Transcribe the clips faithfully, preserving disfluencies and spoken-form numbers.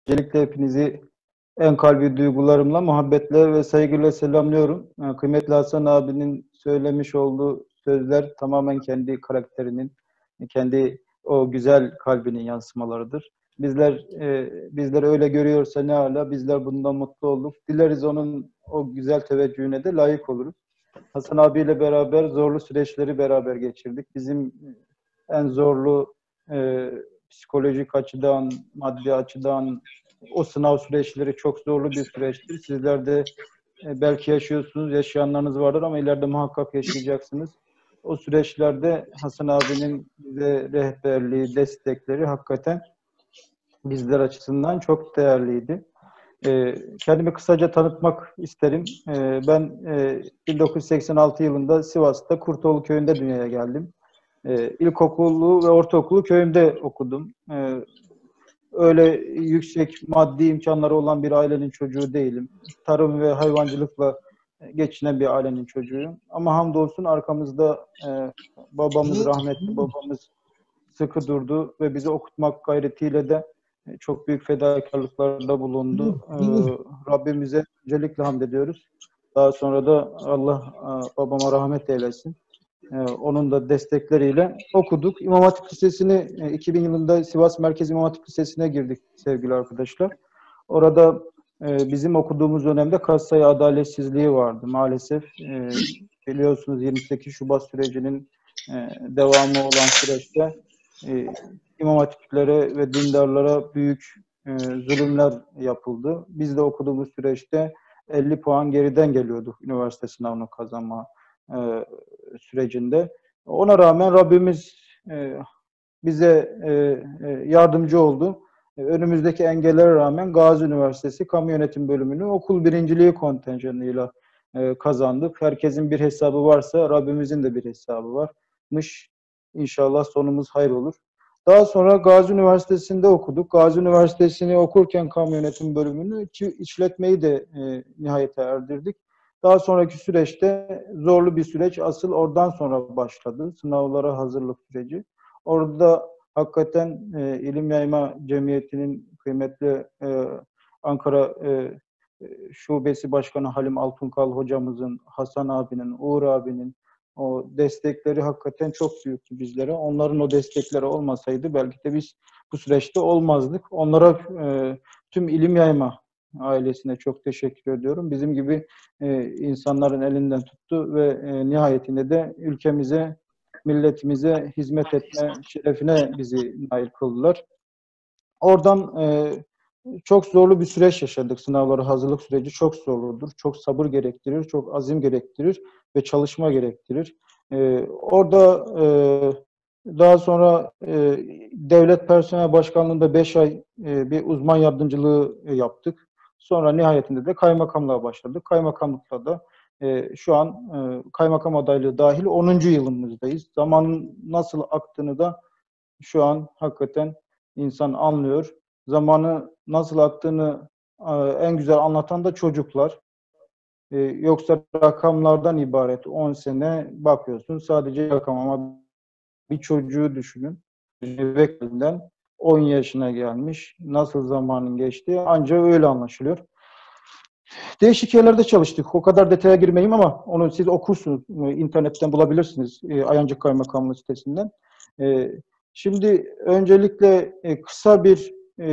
Öncelikle hepinizi en kalbi duygularımla, muhabbetle ve saygıyla selamlıyorum. Ee, Kıymetli Hasan abinin söylemiş olduğu sözler tamamen kendi karakterinin, kendi o güzel kalbinin yansımalarıdır. Bizler e, bizler öyle görüyorsa ne âlâ, bizler bundan mutlu olduk. Dileriz onun o güzel teveccühüne de layık oluruz. Hasan abiyle beraber zorlu süreçleri beraber geçirdik. Bizim en zorlu e, psikolojik açıdan, maddi açıdan o sınav süreçleri çok zorlu bir süreçtir. Sizler de e, belki yaşıyorsunuz, yaşayanlarınız vardır ama ileride muhakkak yaşayacaksınız. O süreçlerde Hasan abinin bize rehberliği, destekleri hakikaten bizler açısından çok değerliydi. E, kendimi kısaca tanıtmak isterim. E, ben e, bin dokuz yüz seksen altı yılında Sivas'ta Kurtoğlu köyünde dünyaya geldim. E, ilkokulu ve ortaokulu köyümde okudum. E, öyle yüksek maddi imkanları olan bir ailenin çocuğu değilim. Tarım ve hayvancılıkla geçinen bir ailenin çocuğuyum. Ama hamdolsun arkamızda e, babamız, rahmetli babamız sıkı durdu ve bizi okutmak gayretiyle de e, çok büyük fedakarlıklarda bulundu. E, Rabbimize öncelikle hamd ediyoruz. Daha sonra da Allah e, babama rahmet eylesin. Ee, onun da destekleriyle okuduk. İmam Hatip Lisesi'ni e, iki bin yılında Sivas Merkez İmam Hatip Lisesi'ne girdik sevgili arkadaşlar. Orada e, bizim okuduğumuz dönemde katsayı adaletsizliği vardı maalesef. E, biliyorsunuz yirmi sekiz Şubat sürecinin e, devamı olan süreçte e, İmam Hatiplere ve dindarlara büyük e, zulümler yapıldı. Biz de okuduğumuz süreçte elli puan geriden geliyorduk üniversite sınavını kazanma e, sürecinde. Ona rağmen Rabbimiz e, bize e, e, yardımcı oldu. E, önümüzdeki engellere rağmen Gazi Üniversitesi Kamu Yönetim Bölümünü okul birinciliği kontenjanıyla e, kazandık. Herkesin bir hesabı varsa Rabbimizin de bir hesabı varmış. İnşallah sonumuz hayır olur. Daha sonra Gazi Üniversitesi'nde okuduk. Gazi Üniversitesi'ni okurken Kamu Yönetim Bölümünü işletmeyi de e, nihayete erdirdik. Daha sonraki süreçte zorlu bir süreç asıl oradan sonra başladı. Sınavlara hazırlık süreci. Orada hakikaten e, İlim Yayma Cemiyeti'nin kıymetli e, Ankara e, Şubesi Başkanı Halim Altunkal hocamızın, Hasan abinin, Uğur abinin o destekleri hakikaten çok büyüktü bizlere. Onların o destekleri olmasaydı belki de biz bu süreçte olmazdık. Onlara e, tüm İlim Yayma ailesine çok teşekkür ediyorum. Bizim gibi e, insanların elinden tuttu ve e, nihayetinde de ülkemize, milletimize hizmet etme şerefine bizi nail kıldılar. Oradan e, çok zorlu bir süreç yaşadık. Sınavlara hazırlık süreci çok zorludur. Çok sabır gerektirir, çok azim gerektirir ve çalışma gerektirir. E, orada e, daha sonra e, devlet personel başkanlığında beş ay e, bir uzman yardımcılığı e, yaptık. Sonra nihayetinde de kaymakamlığa başladık. Kaymakamlıkta da e, şu an e, kaymakam adaylığı dahil onuncu yılımızdayız. Zamanın nasıl aktığını da şu an hakikaten insan anlıyor. Zamanı nasıl aktığını e, en güzel anlatan da çocuklar. E, yoksa rakamlardan ibaret on sene bakıyorsun sadece rakam ama bir çocuğu düşünün. Bebekliğinden on yaşına gelmiş. Nasıl zamanın geçtiği ancak öyle anlaşılıyor. Değişik yerlerde çalıştık. O kadar detaya girmeyeyim ama onu siz okursunuz. İnternetten bulabilirsiniz. E, Ayancık Kaymakamlığı sitesinden. E, şimdi öncelikle e, kısa bir e,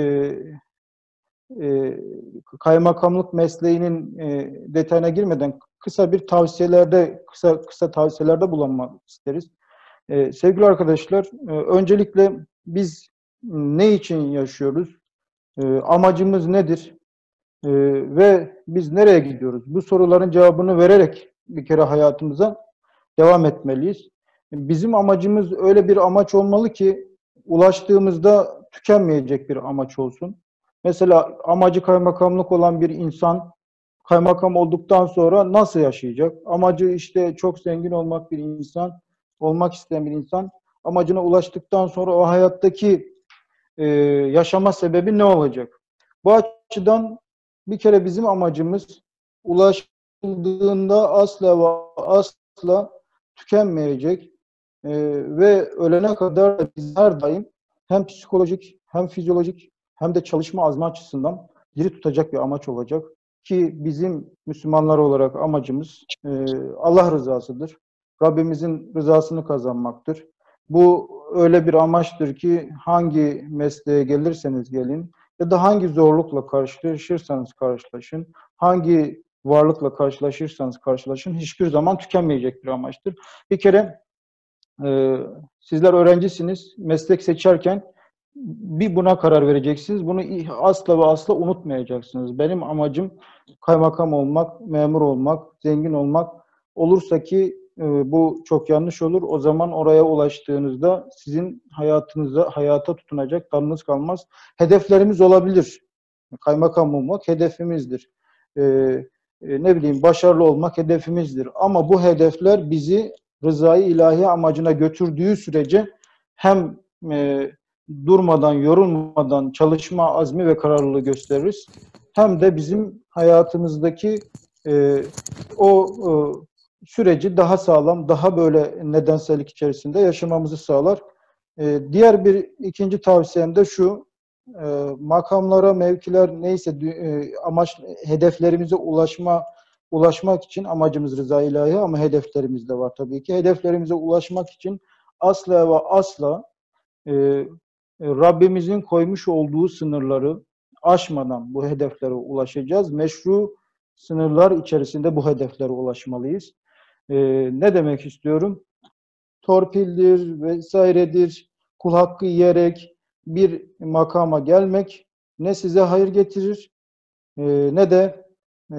e, kaymakamlık mesleğinin e, detayına girmeden kısa bir tavsiyelerde, kısa kısa tavsiyelerde bulunmak isteriz. E, sevgili arkadaşlar, e, öncelikle biz ne için yaşıyoruz? E, amacımız nedir? Ee, ve biz nereye gidiyoruz? Bu soruların cevabını vererek bir kere hayatımıza devam etmeliyiz. Bizim amacımız öyle bir amaç olmalı ki ulaştığımızda tükenmeyecek bir amaç olsun. Mesela amacı kaymakamlık olan bir insan kaymakam olduktan sonra nasıl yaşayacak? Amacı işte çok zengin olmak bir insan, olmak isteyen bir insan amacına ulaştıktan sonra o hayattaki e, yaşama sebebi ne olacak? Bu açıdan bir kere bizim amacımız ulaşıldığında asla ve asla tükenmeyecek e, ve ölene kadar biz her daim hem psikolojik hem fizyolojik hem de çalışma azmi açısından diri tutacak bir amaç olacak. Ki bizim Müslümanlar olarak amacımız e, Allah rızasıdır. Rabbimizin rızasını kazanmaktır. Bu öyle bir amaçtır ki hangi mesleğe gelirseniz gelin ya da hangi zorlukla karşılaşırsanız karşılaşın, hangi varlıkla karşılaşırsanız karşılaşın hiçbir zaman tükenmeyecek bir amaçtır. Bir kere e, sizler öğrencisiniz, meslek seçerken bir buna karar vereceksiniz. Bunu asla ve asla unutmayacaksınız. Benim amacım kaymakam olmak, memur olmak, zengin olmak. Olursa ki e, bu çok yanlış olur. O zaman oraya ulaştığınızda sizin hayatınıza, hayata tutunacak dalınız kalmaz. Hedeflerimiz olabilir. Kaymakam olmak hedefimizdir. E, e, ne bileyim başarılı olmak hedefimizdir. Ama bu hedefler bizi rızayı ilahi amacına götürdüğü sürece hem e, durmadan, yorulmadan çalışma azmi ve kararlılığı gösteririz. Hem de bizim hayatımızdaki e, o e, süreci daha sağlam, daha böyle nedensellik içerisinde yaşamamızı sağlar. E, diğer bir ikinci tavsiyem de şu, e, makamlara, mevkiler neyse e, amaç, hedeflerimize ulaşma ulaşmak için amacımız rıza ilahi ama hedeflerimiz de var tabii ki. Hedeflerimize ulaşmak için asla ve asla e, Rabbimizin koymuş olduğu sınırları aşmadan bu hedeflere ulaşacağız. Meşru sınırlar içerisinde bu hedeflere ulaşmalıyız. E, ne demek istiyorum? Torpildir vesairedir, kul hakkı yiyerek bir makama gelmek ne size hayır getirir e, ne de e,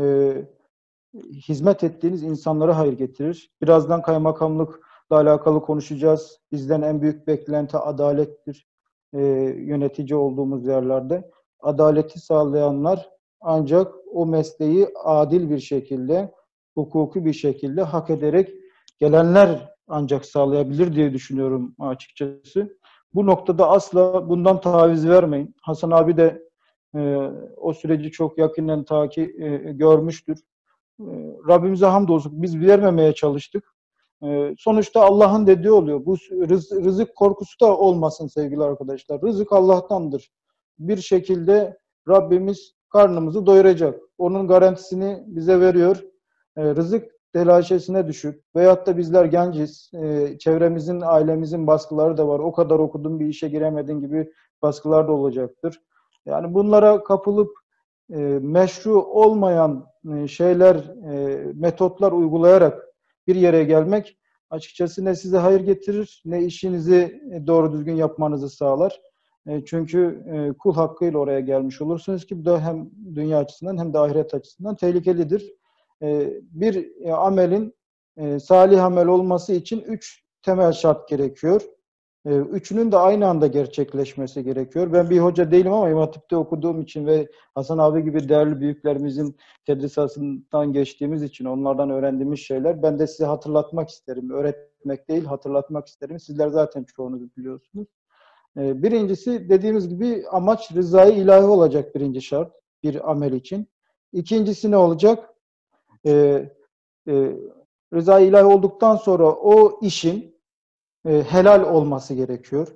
hizmet ettiğiniz insanlara hayır getirir. Birazdan kaymakamlıkla alakalı konuşacağız. Bizden en büyük beklenti adalettir. E, yönetici olduğumuz yerlerde. Adaleti sağlayanlar ancak o mesleği adil bir şekilde, hukuki bir şekilde hak ederek gelenler ancak sağlayabilir diye düşünüyorum açıkçası. Bu noktada asla bundan taviz vermeyin. Hasan abi de e, o süreci çok yakından takip e, görmüştür. Rabbimize hamdolsun biz vermemeye çalıştık. Sonuçta Allah'ın dediği oluyor. Bu rız, rızık korkusu da olmasın sevgili arkadaşlar. Rızık Allah'tandır. Bir şekilde Rabbimiz karnımızı doyuracak. Onun garantisini bize veriyor. Rızık telaşesine düşüp veyahut da bizler genciz. Çevremizin, ailemizin baskıları da var. O kadar okudun bir işe giremedin gibi baskılar da olacaktır. Yani bunlara kapılıp e, meşru olmayan e, şeyler, e, metotlar uygulayarak bir yere gelmek açıkçası ne size hayır getirir, ne işinizi doğru düzgün yapmanızı sağlar. E, çünkü e, kul hakkıyla oraya gelmiş olursunuz ki bu da hem dünya açısından hem de ahiret açısından tehlikelidir. E, bir e, amelin e, salih amel olması için üç temel şart gerekiyor. Üçünün de aynı anda gerçekleşmesi gerekiyor. Ben bir hoca değilim ama İmam Hatip'te okuduğum için ve Hasan abi gibi değerli büyüklerimizin tedrisatından geçtiğimiz için onlardan öğrendiğimiz şeyler ben de size hatırlatmak isterim. Öğretmek değil, hatırlatmak isterim. Sizler zaten çoğunuz biliyorsunuz. Birincisi dediğimiz gibi amaç rızayı ilahi olacak birinci şart bir amel için. İkincisi ne olacak? Ee, e, rızayı ilahi olduktan sonra o işin e, helal olması gerekiyor.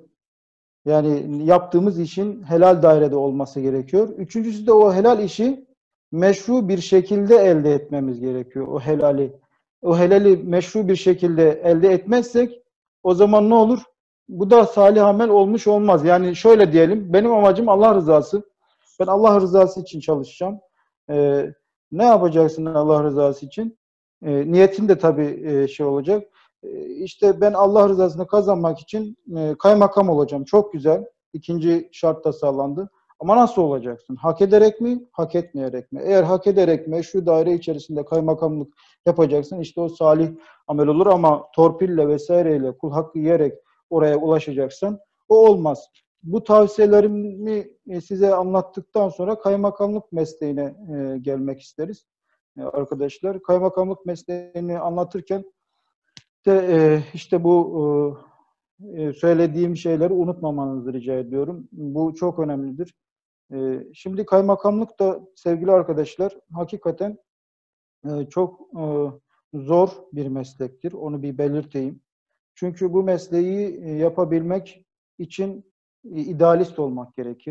Yani yaptığımız işin helal dairede olması gerekiyor. Üçüncüsü de o helal işi meşru bir şekilde elde etmemiz gerekiyor. O helali. O helali meşru bir şekilde elde etmezsek o zaman ne olur? Bu da salih amel olmuş olmaz. Yani şöyle diyelim, benim amacım Allah rızası. Ben Allah rızası için çalışacağım. Ee, ne yapacaksın Allah rızası için? Ee, niyetin de tabii e, şey olacak. İşte ben Allah rızasını kazanmak için e, kaymakam olacağım. Çok güzel. İkinci şart da sağlandı. Ama nasıl olacaksın? Hak ederek mi, hak etmeyerek mi? Eğer hak ederek mi, şu daire içerisinde kaymakamlık yapacaksın, işte o salih amel olur ama torpille vesaireyle kul hakkı yiyerek oraya ulaşacaksan o olmaz. Bu tavsiyelerimi size anlattıktan sonra kaymakamlık mesleğine e, gelmek isteriz e, arkadaşlar. Kaymakamlık mesleğini anlatırken de, e, işte bu e, söylediğim şeyleri unutmamanızı rica ediyorum. Bu çok önemlidir. E, şimdi kaymakamlık da sevgili arkadaşlar hakikaten e, çok e, zor bir meslektir. Onu bir belirteyim. Çünkü bu mesleği e, yapabilmek için e, idealist olmak gerekir.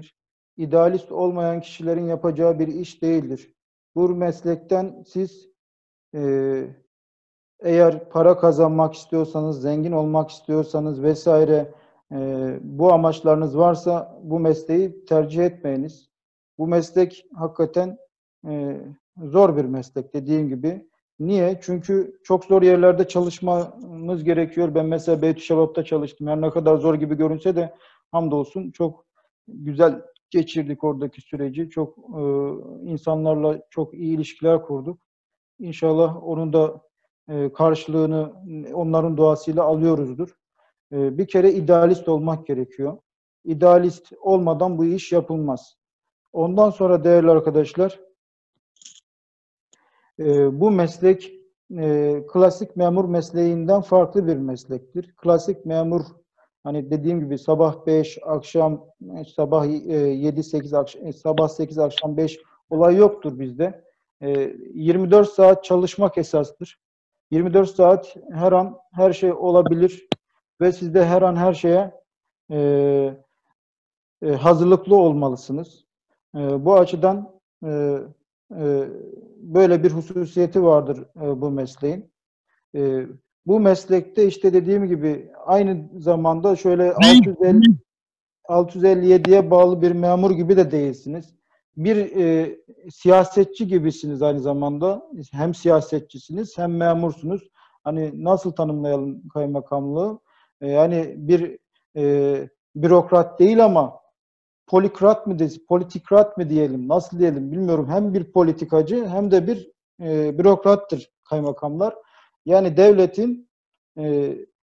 idealist olmayan kişilerin yapacağı bir iş değildir. Bu meslekten siz e, eğer para kazanmak istiyorsanız, zengin olmak istiyorsanız vesaire e, bu amaçlarınız varsa bu mesleği tercih etmeyiniz. Bu meslek hakikaten e, zor bir meslek dediğim gibi. Niye? Çünkü çok zor yerlerde çalışmamız gerekiyor. Ben mesela Beytüşşebap'ta çalıştım. Her ne kadar zor gibi görünse de hamdolsun çok güzel geçirdik oradaki süreci. Çok e, insanlarla çok iyi ilişkiler kurduk. İnşallah onun da e, karşılığını onların duasıyla alıyoruzdur. E, bir kere idealist olmak gerekiyor. İdealist olmadan bu iş yapılmaz. Ondan sonra değerli arkadaşlar, e, bu meslek e, klasik memur mesleğinden farklı bir meslektir. Klasik memur, hani dediğim gibi sabah beş, akşam sabah yedi sekiz, akşam, sabah sekiz, akşam beş olay yoktur bizde. E, yirmi dört saat çalışmak esastır. yirmi dört saat her an her şey olabilir ve siz de her an her şeye e, e, hazırlıklı olmalısınız. E, bu açıdan e, e, böyle bir hususiyeti vardır e, bu mesleğin. E, bu meslekte işte dediğim gibi aynı zamanda şöyle altı yüz elli altı yüz elli yediye bağlı bir memur gibi de değilsiniz. Bir e, siyasetçi gibisiniz aynı zamanda. Hem siyasetçisiniz hem memursunuz. Hani nasıl tanımlayalım kaymakamlığı? E, yani bir e, bürokrat değil ama polikrat mı diyelim, politikrat mı diyelim, nasıl diyelim bilmiyorum. Hem bir politikacı hem de bir e, bürokrattır kaymakamlar. Yani devletin e,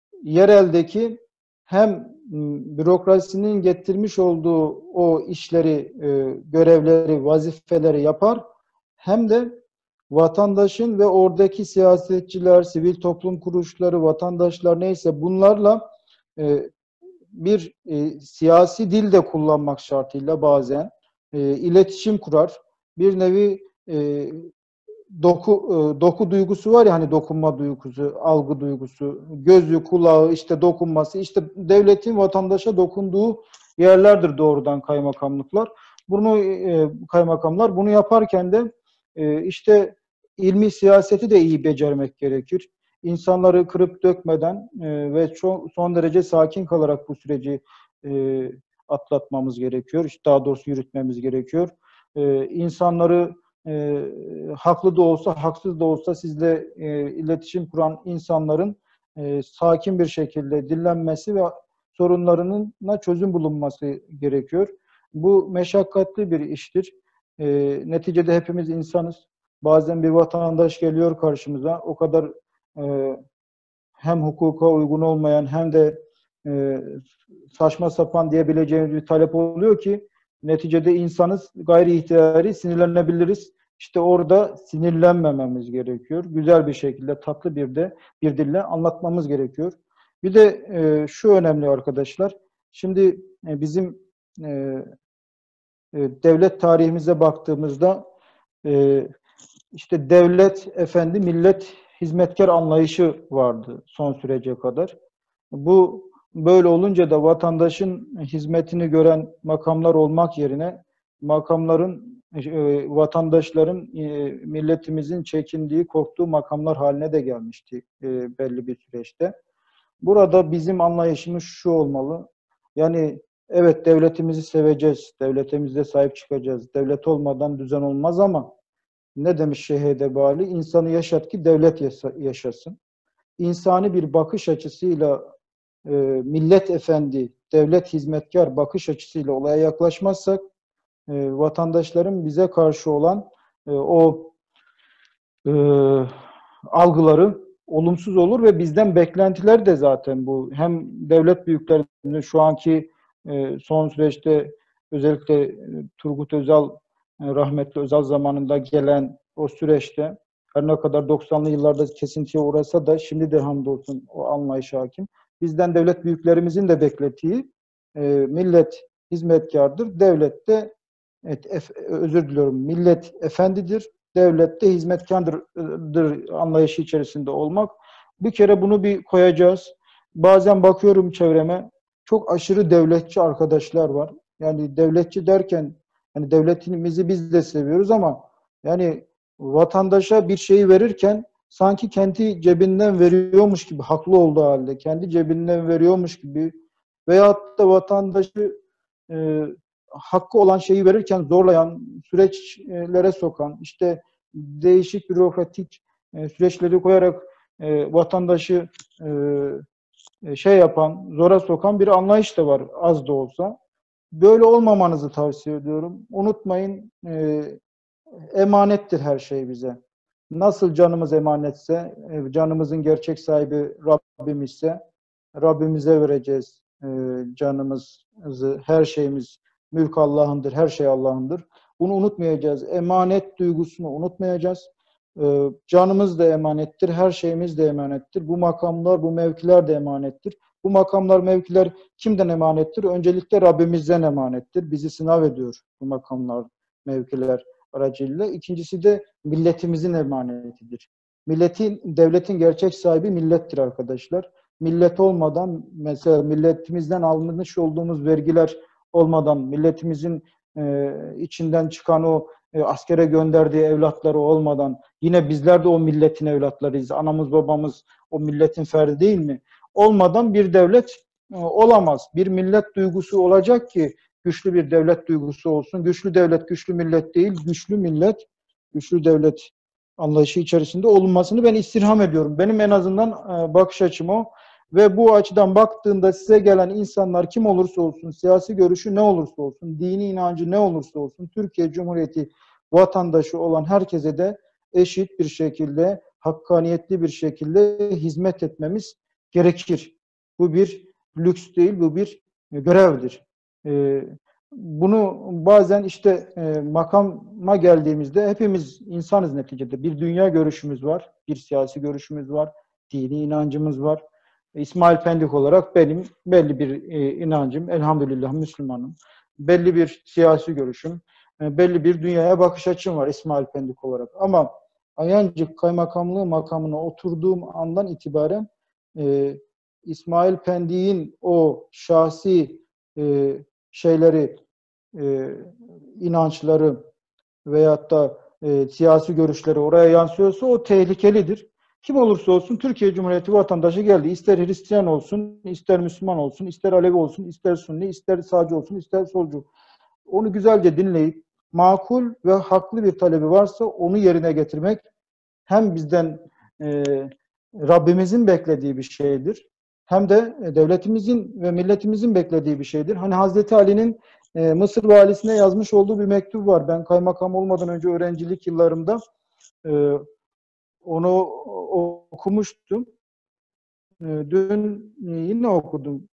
yereldeki hem bürokrasinin getirmiş olduğu o işleri, e, görevleri, vazifeleri yapar hem de vatandaşın ve oradaki siyasetçiler, sivil toplum kuruluşları, vatandaşlar neyse bunlarla e, bir e, siyasi dil de kullanmak şartıyla bazen e, iletişim kurar. Bir nevi e, doku e, doku duygusu var ya, hani dokunma duygusu, algı duygusu, gözü, kulağı, işte dokunması, işte devletin vatandaşa dokunduğu yerlerdir doğrudan kaymakamlıklar. Bunu e, kaymakamlar bunu yaparken de e, işte ilmi siyaseti de iyi becermek gerekir. İnsanları kırıp dökmeden e, ve çok, son derece sakin kalarak bu süreci e, atlatmamız gerekiyor. İşte daha doğrusu yürütmemiz gerekiyor. E, insanları e, haklı da olsa, haksız da olsa sizle e, iletişim kuran insanların e, sakin bir şekilde dinlenmesi ve sorunlarına çözüm bulunması gerekiyor. Bu meşakkatli bir iştir. E, neticede hepimiz insanız. Bazen bir vatandaş geliyor karşımıza, o kadar e, hem hukuka uygun olmayan hem de e, saçma sapan diyebileceğimiz bir talep oluyor ki neticede insanız, gayri ihtiyari sinirlenebiliriz. İşte orada sinirlenmememiz gerekiyor. Güzel bir şekilde, tatlı bir de bir dille anlatmamız gerekiyor. Bir de e, şu önemli arkadaşlar. Şimdi e, bizim e, e, devlet tarihimize baktığımızda e, işte devlet efendi, millet hizmetkar anlayışı vardı son sürece kadar. Bu böyle olunca da vatandaşın hizmetini gören makamlar olmak yerine makamların e, vatandaşların e, milletimizin çekindiği, korktuğu makamlar haline de gelmişti e, belli bir süreçte. Burada bizim anlayışımız şu olmalı. Yani evet, devletimizi seveceğiz, devletimize sahip çıkacağız. Devlet olmadan düzen olmaz ama ne demiş Şeyh Edebali? İnsanı yaşat ki devlet yaşasın. İnsani bir bakış açısıyla e, millet efendi, devlet hizmetkar bakış açısıyla olaya yaklaşmazsak e, vatandaşların bize karşı olan e, o e, algıları olumsuz olur ve bizden beklentiler de zaten bu. Hem devlet büyüklerinin şu anki e, son süreçte özellikle e, Turgut Özal, e, rahmetli Özal zamanında gelen o süreçte her ne kadar doksanlı yıllarda kesintiye uğrasa da şimdi de hamdolsun o anlayış hakim. Bizden devlet büyüklerimizin de beklediği e, millet hizmetkardır, devlet de evet, ef, özür diliyorum, millet efendidir, devlette hizmetkardır anlayışı içerisinde olmak. Bir kere bunu bir koyacağız. Bazen bakıyorum çevreme, çok aşırı devletçi arkadaşlar var. Yani devletçi derken yani devletimizi biz de seviyoruz ama yani vatandaşa bir şeyi verirken sanki kendi cebinden veriyormuş gibi, haklı olduğu halde kendi cebinden veriyormuş gibi veyahut da vatandaşı e, hakkı olan şeyi verirken zorlayan, süreçlere sokan, işte değişik bürokratik e, süreçleri koyarak e, vatandaşı e, şey yapan, zora sokan bir anlayış da var az da olsa. Böyle olmamanızı tavsiye ediyorum. Unutmayın, e, emanettir her şey bize. Nasıl canımız emanetse, e, canımızın gerçek sahibi Rabbim ise Rabbimize vereceğiz e, canımızı, her şeyimiz. Mülk Allah'ındır, her şey Allah'ındır. Bunu unutmayacağız. Emanet duygusunu unutmayacağız. E, canımız da emanettir, her şeyimiz de emanettir. Bu makamlar, bu mevkiler de emanettir. Bu makamlar, mevkiler kimden emanettir? Öncelikle Rabbimizden emanettir. Bizi sınav ediyor bu makamlar, mevkiler aracılığıyla. İkincisi de milletimizin emanetidir. Milletin, devletin gerçek sahibi millettir arkadaşlar. Millet olmadan, mesela milletimizden almış olduğumuz vergiler olmadan, milletimizin e, içinden çıkan o e, askere gönderdiği evlatları olmadan, yine bizler de o milletin evlatlarıyız. Anamız babamız o milletin ferdi değil mi? Olmadan bir devlet e, olamaz. Bir millet duygusu olacak ki güçlü bir devlet duygusu olsun. Güçlü devlet, güçlü millet değil, güçlü millet, güçlü devlet anlayışı içerisinde olunmasını ben istirham ediyorum. Benim en azından e, bakış açım o. Ve bu açıdan baktığında size gelen insanlar kim olursa olsun, siyasi görüşü ne olursa olsun, dini inancı ne olursa olsun, Türkiye Cumhuriyeti vatandaşı olan herkese de eşit bir şekilde, hakkaniyetli bir şekilde hizmet etmemiz gerekir. Bu bir lüks değil, bu bir görevdir. Ee, bunu bazen işte e, makama geldiğimizde hepimiz insanız neticede. Bir dünya görüşümüz var, bir siyasi görüşümüz var, dini inancımız var. İsmail Pendik olarak benim belli bir e, inancım, elhamdülillah Müslümanım. Belli bir siyasi görüşüm, e, belli bir dünyaya bakış açım var İsmail Pendik olarak. Ama Ayancık Kaymakamlığı makamına oturduğum andan itibaren e, İsmail Pendik'in o şahsi e, şeyleri, e, inançları veyahut da e, siyasi görüşleri oraya yansıyorsa o tehlikelidir. Kim olursa olsun Türkiye Cumhuriyeti vatandaşı geldi. İster Hristiyan olsun, ister Müslüman olsun, ister Alevi olsun, ister Sünni, ister sağcı olsun, ister solcu. Onu güzelce dinleyip makul ve haklı bir talebi varsa onu yerine getirmek hem bizden e, Rabbimizin beklediği bir şeydir. Hem de devletimizin ve milletimizin beklediği bir şeydir. Hani Hazreti Ali'nin e, Mısır valisine yazmış olduğu bir mektup var. Ben kaymakam olmadan önce öğrencilik yıllarımda e, onu okumuştum. E, dün yine okudum.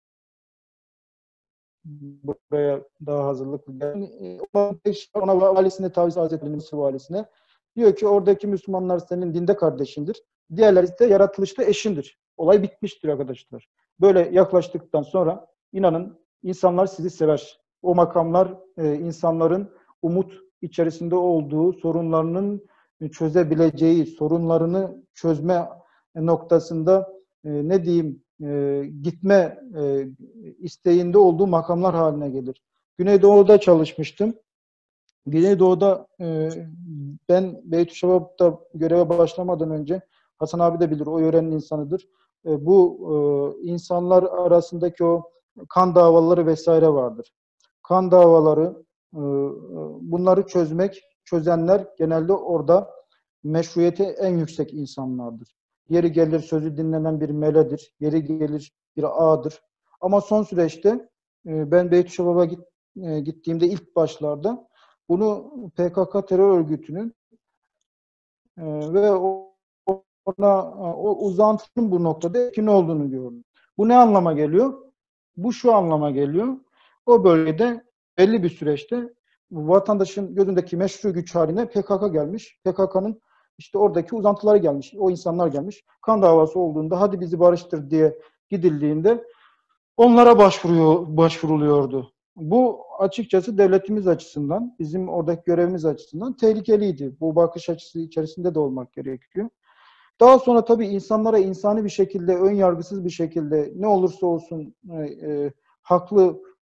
Buraya daha hazırlıklı. Yani, ona valisine tavsiye Hazretleri Mısır valisine. Diyor ki oradaki Müslümanlar senin dinde kardeşindir. Diğerleri de yaratılışta eşindir. Olay bitmiştir arkadaşlar. Böyle yaklaştıktan sonra inanın insanlar sizi sever. O makamlar e, insanların umut içerisinde olduğu, sorunlarının çözebileceği, sorunlarını çözme noktasında e, ne diyeyim e, gitme e, isteğinde olduğu makamlar haline gelir. Güneydoğu'da çalışmıştım. Güneydoğu'da e, ben Beytüşşebap'ta göreve başlamadan önce Hasan abi de bilir, o yörenin insanıdır. E, bu e, insanlar arasındaki o kan davaları vesaire vardır. Kan davaları, e, bunları çözmek, çözenler genelde orada meşruiyeti en yüksek insanlardır. Yeri gelir sözü dinlenen bir meledir, yeri gelir bir ağadır. Ama son süreçte e, ben Beytüşşebap'a git, e, gittiğimde ilk başlarda bunu P K K terör örgütünün e, ve ona o uzantının bu noktada etkin olduğunu gördüm. Bu ne anlama geliyor? Bu şu anlama geliyor. O bölgede belli bir süreçte vatandaşın gözündeki meşru güç haline P K K gelmiş. P K K'nın işte oradaki uzantıları gelmiş. O insanlar gelmiş. Kan davası olduğunda hadi bizi barıştır diye gidildiğinde onlara başvuruyor, başvuruluyordu. Bu açıkçası devletimiz açısından, bizim oradaki görevimiz açısından tehlikeliydi. Bu bakış açısı içerisinde de olmak gerekiyor. Daha sonra tabii insanlara insani bir şekilde, ön yargısız bir şekilde ne olursa olsun e, e, haklı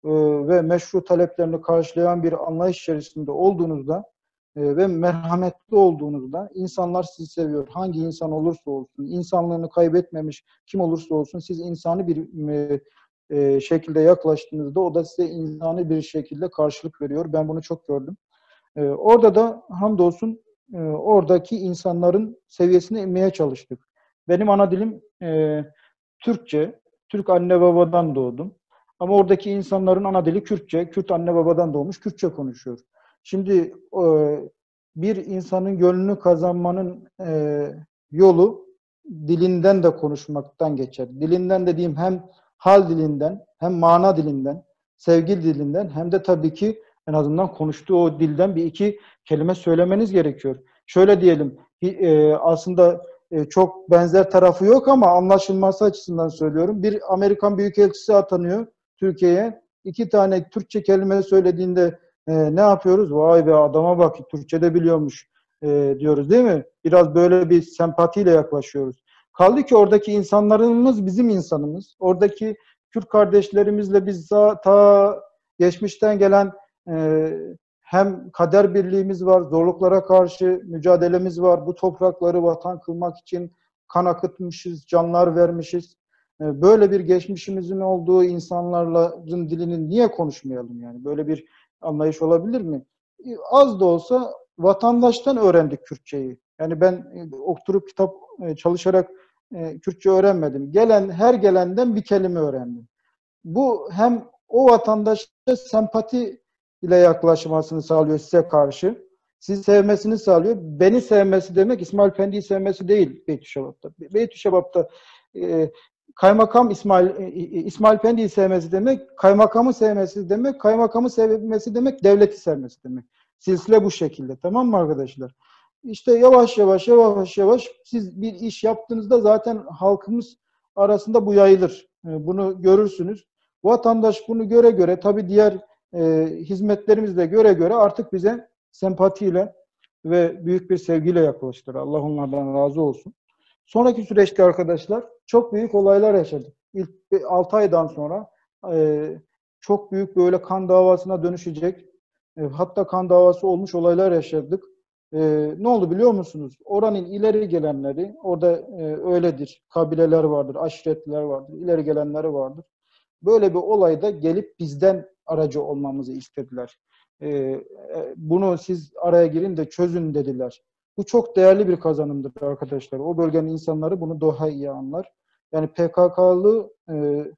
e, ve meşru taleplerini karşılayan bir anlayış içerisinde olduğunuzda e, ve merhametli olduğunuzda insanlar sizi seviyor. Hangi insan olursa olsun, insanlığını kaybetmemiş kim olursa olsun siz insani bir e, e, şekilde yaklaştığınızda o da size insani bir şekilde karşılık veriyor. Ben bunu çok gördüm. E, orada da hamdolsun e, oradaki insanların seviyesine inmeye çalıştık. Benim ana dilim e, Türkçe. Türk anne babadan doğdum. Ama oradaki insanların ana dili Kürtçe. Kürt anne babadan doğmuş, Kürtçe konuşuyor. Şimdi e, bir insanın gönlünü kazanmanın e, yolu dilinden de konuşmaktan geçer. Dilinden dediğim hem hal dilinden, hem mana dilinden, sevgi dilinden, hem de tabii ki en azından konuştuğu o dilden bir iki kelime söylemeniz gerekiyor. Şöyle diyelim, e, aslında e, çok benzer tarafı yok ama anlaşılması açısından söylüyorum. Bir Amerikan Büyükelçisi atanıyor Türkiye'ye. İki tane Türkçe kelime söylediğinde e, ne yapıyoruz? Vay be adama bak Türkçe de biliyormuş e, diyoruz değil mi? Biraz böyle bir sempatiyle yaklaşıyoruz. Kaldı ki oradaki insanlarımız bizim insanımız. Oradaki Kürt kardeşlerimizle biz ta, ta geçmişten gelen e, hem kader birliğimiz var, zorluklara karşı mücadelemiz var. Bu toprakları vatan kılmak için kan akıtmışız, canlar vermişiz. Böyle bir geçmişimizin olduğu insanların dilini niye konuşmayalım yani? Böyle bir anlayış olabilir mi? Az da olsa vatandaştan öğrendik Kürtçeyi. Yani ben oturup kitap çalışarak Kürtçe öğrenmedim. Gelen her gelenden bir kelime öğrendim. Bu hem o vatandaşa sempati ile yaklaşmasını sağlıyor size karşı. Sizi sevmesini sağlıyor. Beni sevmesi demek İsmail Efendi'yi sevmesi değil Beytüşşebap'ta. Beytüşşebap'ta e, kaymakam İsmail e, İsmail Efendi'yi sevmesi demek, kaymakamı sevmesi demek, kaymakamı sevmesi demek, devleti sevmesi demek. Silsile bu şekilde. Tamam mı arkadaşlar? İşte yavaş yavaş yavaş yavaş siz bir iş yaptığınızda zaten halkımız arasında bu yayılır. Bunu görürsünüz. Vatandaş bunu göre göre tabii diğer e, hizmetlerimizi de göre göre artık bize sempatiyle ve büyük bir sevgiyle yaklaştır. Allah onlardan razı olsun. Sonraki süreçte arkadaşlar çok büyük olaylar yaşadık. İlk altı aydan sonra e, çok büyük böyle kan davasına dönüşecek e, hatta kan davası olmuş olaylar yaşadık. E, ne oldu biliyor musunuz? Oranın ileri gelenleri, orada e, öyledir, kabileler vardır, aşiretler vardır, ileri gelenleri vardır. Böyle bir olayda gelip bizden aracı olmamızı istediler. Ee, bunu siz araya girin de çözün dediler. Bu çok değerli bir kazanımdır arkadaşlar. O bölgenin insanları bunu daha iyi anlar. Yani P K K'lıların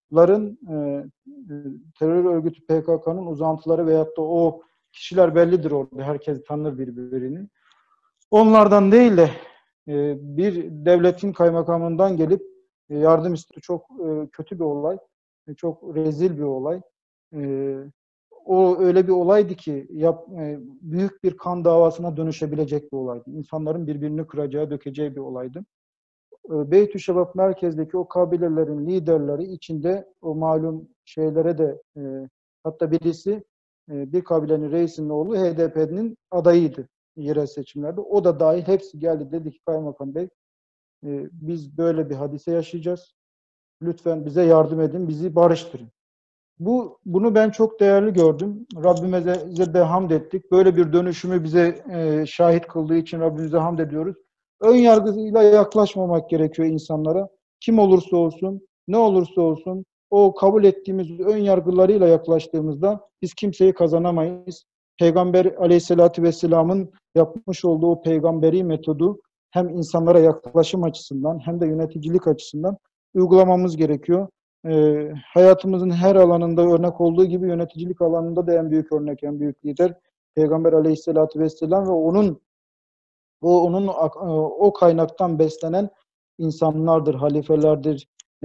e, terör örgütü P K K'nın uzantıları veyahut da o kişiler bellidir orada. Herkes tanır birbirini. Onlardan değil de e, bir devletin kaymakamından gelip e, yardım istedi. Çok e, kötü bir olay. Çok rezil bir olay. Ee, o öyle bir olaydı ki yap, e, büyük bir kan davasına dönüşebilecek bir olaydı. İnsanların birbirini kıracağı, dökeceği bir olaydı. Ee, Beytüşşebap merkezdeki o kabilelerin liderleri içinde o malum şeylere de e, hatta birisi e, bir kabilenin reisinin oğlu H D P'nin adayıydı yerel seçimlerde. O da dahil hepsi geldi dedi ki Kaymakam Bey e, biz böyle bir hadise yaşayacağız. Lütfen bize yardım edin, bizi barıştırın. Bu, bunu ben çok değerli gördüm. Rabbimize de hamd ettik. Böyle bir dönüşümü bize e, şahit kıldığı için Rabbimize hamd ediyoruz. Ön yargıyla yaklaşmamak gerekiyor insanlara. Kim olursa olsun, ne olursa olsun o kabul ettiğimiz ön yargılarıyla yaklaştığımızda biz kimseyi kazanamayız. Peygamber Aleyhisselatü Vesselam'ın yapmış olduğu o peygamberi metodu hem insanlara yaklaşım açısından hem de yöneticilik açısından uygulamamız gerekiyor. E, hayatımızın her alanında örnek olduğu gibi yöneticilik alanında da en büyük örnek, en büyük lider Peygamber Aleyhisselatü Vesselam ve onun o onun o kaynaktan beslenen insanlardır, halifelerdir,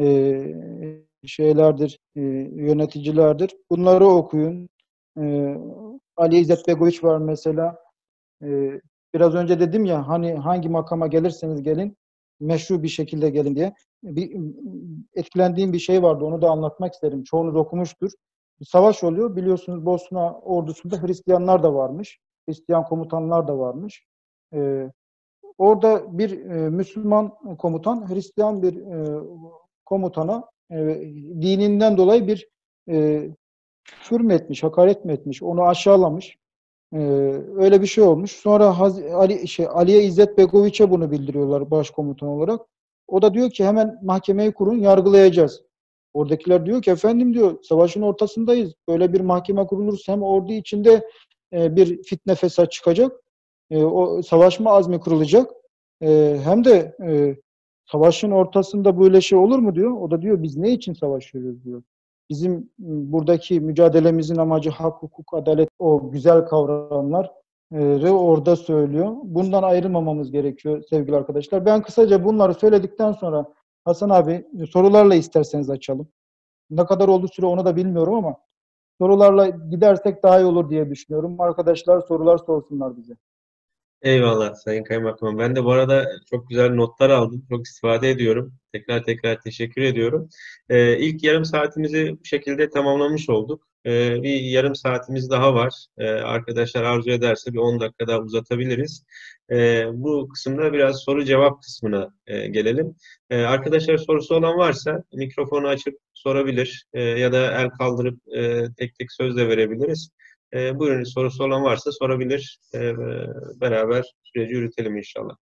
e, şeylerdir, e, yöneticilerdir. Bunları okuyun. E, Ali İzzet Begoviç var mesela. E, biraz önce dedim ya hani hangi makama gelirseniz gelin meşru bir şekilde gelin diye. Bir etkilendiğim bir şey vardı. Onu da anlatmak isterim. Çoğunuz okumuştur. Bir savaş oluyor. Biliyorsunuz Bosna ordusunda Hristiyanlar da varmış. Hristiyan komutanlar da varmış. Ee, orada bir e, Müslüman komutan Hristiyan bir e, komutana e, dininden dolayı bir e, küfür mü etmiş, hakaret mi etmiş, onu aşağılamış. Ee, öyle bir şey olmuş. Sonra Haz Ali, şey, Aliye İzzet Begoviç'e bunu bildiriyorlar başkomutan olarak. O da diyor ki hemen mahkemeyi kurun, yargılayacağız. Oradakiler diyor ki efendim diyor savaşın ortasındayız. Böyle bir mahkeme kurulursa hem ordu içinde e, bir fitne fesat çıkacak. E, o savaşma azmi kurulacak. E, hem de e, savaşın ortasında böyle şey olur mu diyor. O da diyor biz ne için savaşıyoruz diyor. Bizim buradaki mücadelemizin amacı hak, hukuk, adalet, o güzel kavramları orada söylüyor. Bundan ayrılmamamız gerekiyor sevgili arkadaşlar. Ben kısaca bunları söyledikten sonra Hasan abi sorularla isterseniz açalım. Ne kadar oldu süre onu da bilmiyorum ama sorularla gidersek daha iyi olur diye düşünüyorum. Arkadaşlar sorular sorsunlar bize. Eyvallah Sayın Kaymakamım. Ben de bu arada çok güzel notlar aldım. Çok istifade ediyorum. Tekrar tekrar teşekkür ediyorum. Ee, ilk yarım saatimizi bu şekilde tamamlamış olduk. Ee, bir yarım saatimiz daha var. Ee, arkadaşlar arzu ederse bir on dakika daha uzatabiliriz. Ee, bu kısımda biraz soru cevap kısmına e, gelelim. Ee, arkadaşlar sorusu olan varsa mikrofonu açıp sorabilir. Ee, ya da el kaldırıp e, tek tek söz de verebiliriz. E, buyurun sorusu olan varsa sorabilir. E, beraber süreci yürütelim inşallah.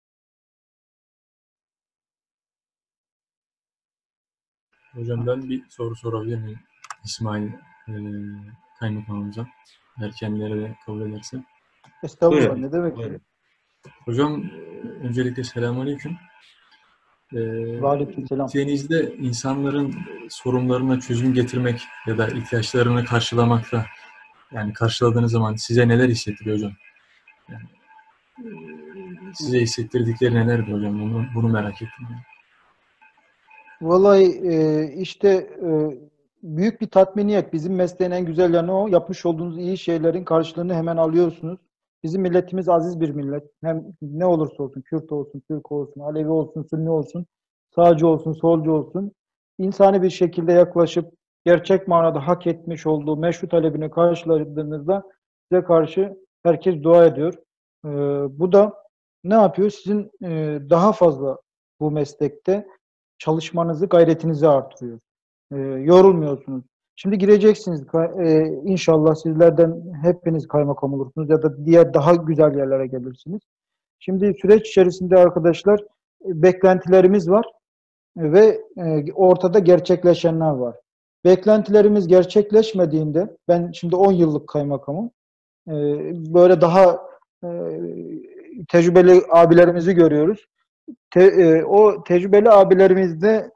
Hocam ben bir soru sorabilir miyim? İsmail e, Kaymakamımıza. Eğer kendileri de kabul ederse. Estağfurullah Buyurun. ne demek? Buyurun. Hocam öncelikle selamünaleyküm. E, Aleykümselam. ülkenizde insanların sorunlarına çözüm getirmek ya da ihtiyaçlarını karşılamakta yani karşıladığınız zaman size neler hissettiriyor hocam? Yani, e, size hissettirdikleri nelerdi hocam? Bunu, bunu merak ettim. Yani. Vallahi e, işte e, büyük bir tatminiyet. Bizim mesleğin en güzel yanı o. Yapmış olduğunuz iyi şeylerin karşılığını hemen alıyorsunuz. Bizim milletimiz aziz bir millet. Hem ne olursa olsun, Kürt olsun, Türk olsun, Alevi olsun, Sünni olsun, sağcı olsun, solcu olsun, insani bir şekilde yaklaşıp gerçek manada hak etmiş olduğu meşru talebini karşıladığınızda size karşı herkes dua ediyor. E, bu da ne yapıyor? Sizin e, daha fazla bu meslekte çalışmanızı, gayretinizi artırıyor. E, yorulmuyorsunuz. Şimdi gireceksiniz. E, inşallah sizlerden hepiniz kaymakam olursunuz ya da diğer daha güzel yerlere gelirsiniz. Şimdi süreç içerisinde arkadaşlar e, beklentilerimiz var e, ve e, ortada gerçekleşenler var. Beklentilerimiz gerçekleşmediğinde, ben şimdi on yıllık kaymakamım, e, böyle daha e, tecrübeli abilerimizi görüyoruz. Te, e, o tecrübeli abilerimizde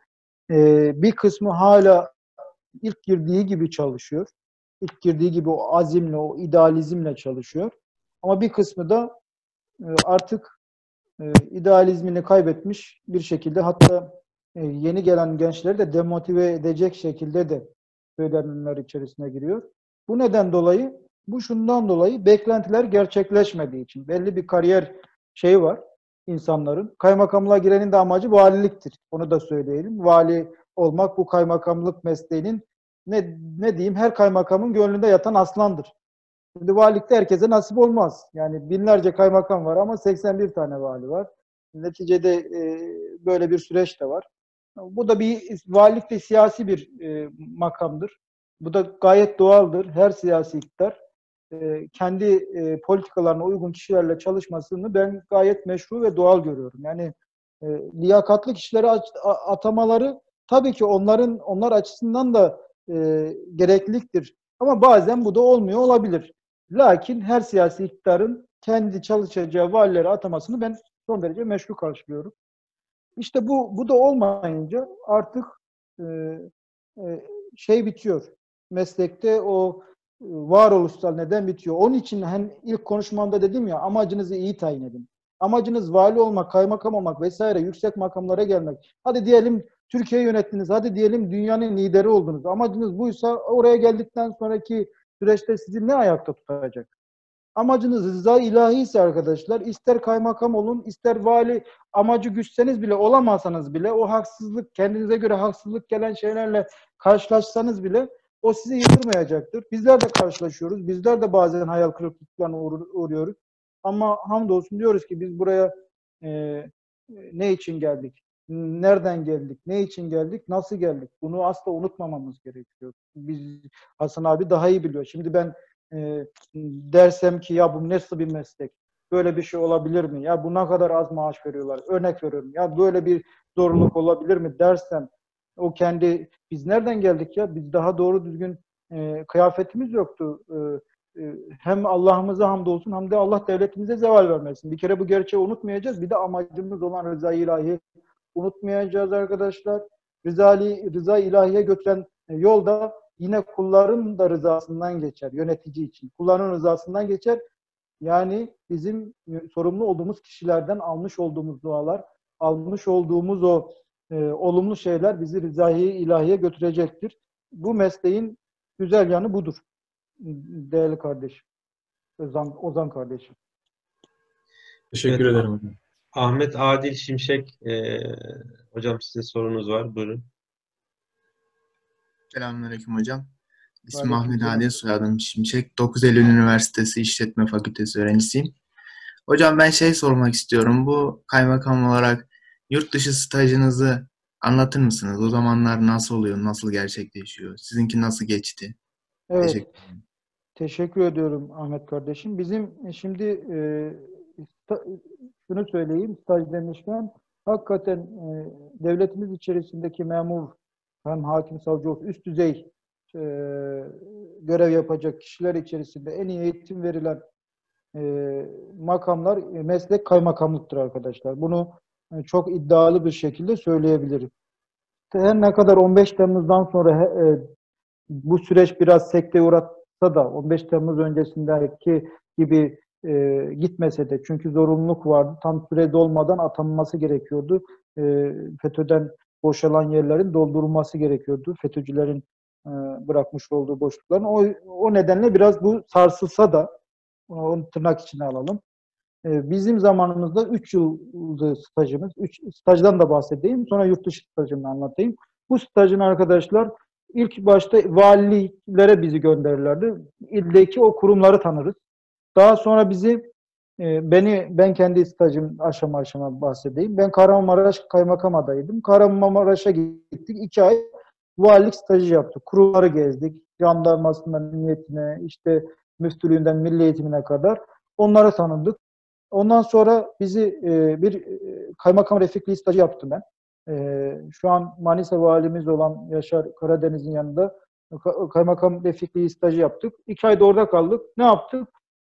e, bir kısmı hala ilk girdiği gibi çalışıyor. İlk girdiği gibi o azimle, o idealizmle çalışıyor. Ama bir kısmı da e, artık e, idealizmini kaybetmiş bir şekilde, hatta e, yeni gelen gençleri de demotive edecek şekilde de söylenenler içerisine giriyor. Bu neden dolayı, bu şundan dolayı beklentiler gerçekleşmediği için. Belli bir kariyer şeyi var insanların. Kaymakamlığa girenin de amacı valiliktir. Onu da söyleyelim. Vali olmak bu kaymakamlık mesleğinin ne, ne diyeyim her kaymakamın gönlünde yatan aslandır. Şimdi valilikte herkese nasip olmaz. Yani binlerce kaymakam var ama seksen bir tane vali var. Neticede e, böyle bir süreç de var. Bu da bir valilik de siyasi bir e, makamdır. Bu da gayet doğaldır. Her siyasi iktidar e, kendi e, politikalarına uygun kişilerle çalışmasını ben gayet meşru ve doğal görüyorum. Yani e, liyakatlı kişilere atamaları tabii ki onların onlar açısından da e, gerekliliktir. Ama bazen bu da olmuyor olabilir. Lakin her siyasi iktidarın kendi çalışacağı valilere atamasını ben son derece meşru karşılıyorum. İşte bu bu da olmayınca artık e, e, şey bitiyor. Meslekte o e, varoluşsal neden bitiyor. Onun için hem ilk konuşmamda dedim ya, amacınızı iyi tayin edin. Amacınız vali olmak, kaymakam olmak vesaire, yüksek makamlara gelmek. Hadi diyelim Türkiye yönettiniz, hadi diyelim dünyanın lideri oldunuz. Amacınız buysa oraya geldikten sonraki süreçte sizi ne ayakta tutacak? Amacınız rıza ilahi ise arkadaşlar, ister kaymakam olun, ister vali, amacı güçseniz bile, olamazsanız bile, o haksızlık, kendinize göre haksızlık gelen şeylerle karşılaşsanız bile o sizi yıldırmayacaktır. Bizler de karşılaşıyoruz. Bizler de bazen hayal kırıklıklarına uğruyoruz. Ama hamdolsun diyoruz ki biz buraya e, ne için geldik? nereden geldik, ne için geldik, nasıl geldik? Bunu asla unutmamamız gerekiyor. Biz, Hasan abi daha iyi biliyor. Şimdi ben e, dersem ki ya bu nasıl bir meslek? Böyle bir şey olabilir mi? Ya bu ne kadar az maaş veriyorlar? Örnek veriyorum. Ya böyle bir zorluk olabilir mi dersem, o kendi, biz nereden geldik ya? Biz daha doğru düzgün e, kıyafetimiz yoktu. E, e, hem Allah'ımıza hamdolsun hem de Allah devletimize zeval vermesin. Bir kere bu gerçeği unutmayacağız. Bir de amacımız olan rıza-i ilahi unutmayacağız arkadaşlar. Rıza, rıza ilahiye götüren yolda yine kulların da rızasından geçer. Yönetici için. Kulların rızasından geçer. Yani bizim sorumlu olduğumuz kişilerden almış olduğumuz dualar, almış olduğumuz o e, olumlu şeyler bizi rıza-i ilahiye götürecektir. Bu mesleğin güzel yanı budur. Değerli kardeşim. Ozan, Ozan kardeşim. Teşekkür Evet, ederim hocam. Ahmet Adil Şimşek, e, hocam size sorunuz var. Buyurun. Selamünaleyküm hocam. İsmim Aleykümselam. Ahmet Adil, soyadım Şimşek. dokuz Eylül Üniversitesi İşletme Fakültesi öğrencisiyim. Hocam ben şey sormak istiyorum. Bu kaymakam olarak yurt dışı stajınızı anlatır mısınız? O zamanlar nasıl oluyor, nasıl gerçekleşiyor? Sizinki nasıl geçti? Evet. Teşekkür ederim. Teşekkür ediyorum Ahmet kardeşim. Bizim şimdi e, sta- şunu söyleyeyim, staj demişken hakikaten e, devletimiz içerisindeki memur, hem hakim, savcı olsun, üst düzey e, görev yapacak kişiler içerisinde en iyi eğitim verilen e, makamlar e, meslek kaymakamlıktır arkadaşlar. Bunu e, çok iddialı bir şekilde söyleyebilirim. Her ne kadar on beş Temmuz'dan sonra e, bu süreç biraz sekteye uğratsa da on beş Temmuz öncesindeki gibi e, gitmese de, çünkü zorunluluk vardı. Tam süre dolmadan atanması gerekiyordu. E, FETÖ'den boşalan yerlerin doldurulması gerekiyordu. FETÖ'cülerin e, bırakmış olduğu boşlukların. O, o nedenle biraz bu sarsılsa da, onu tırnak içine alalım. E, bizim zamanımızda üç yıldı stajımız. üç stajdan da bahsedeyim. Sonra yurt dışı stajını anlatayım. Bu stajın arkadaşlar İlk başta valiliklere bizi gönderirlerdi. İldeki o kurumları tanırız. Daha sonra bizi, e, beni, ben kendi stajım aşama aşama bahsedeyim. Ben Kahramanmaraş kaymakam adayıydım. Kahramanmaraş'a gittik. İki ay valilik stajı yaptık. Kurumları gezdik. Jandarmasından emniyetine, işte müftülüğünden milli eğitimine kadar onları tanıdık. Ondan sonra bizi e, bir e, kaymakam refikliği stajı yaptım ben. Ee, şu an Manisa valimiz olan Yaşar Karadeniz'in yanında kaymakam refikliği stajı yaptık. İki ayda orada kaldık. Ne yaptık?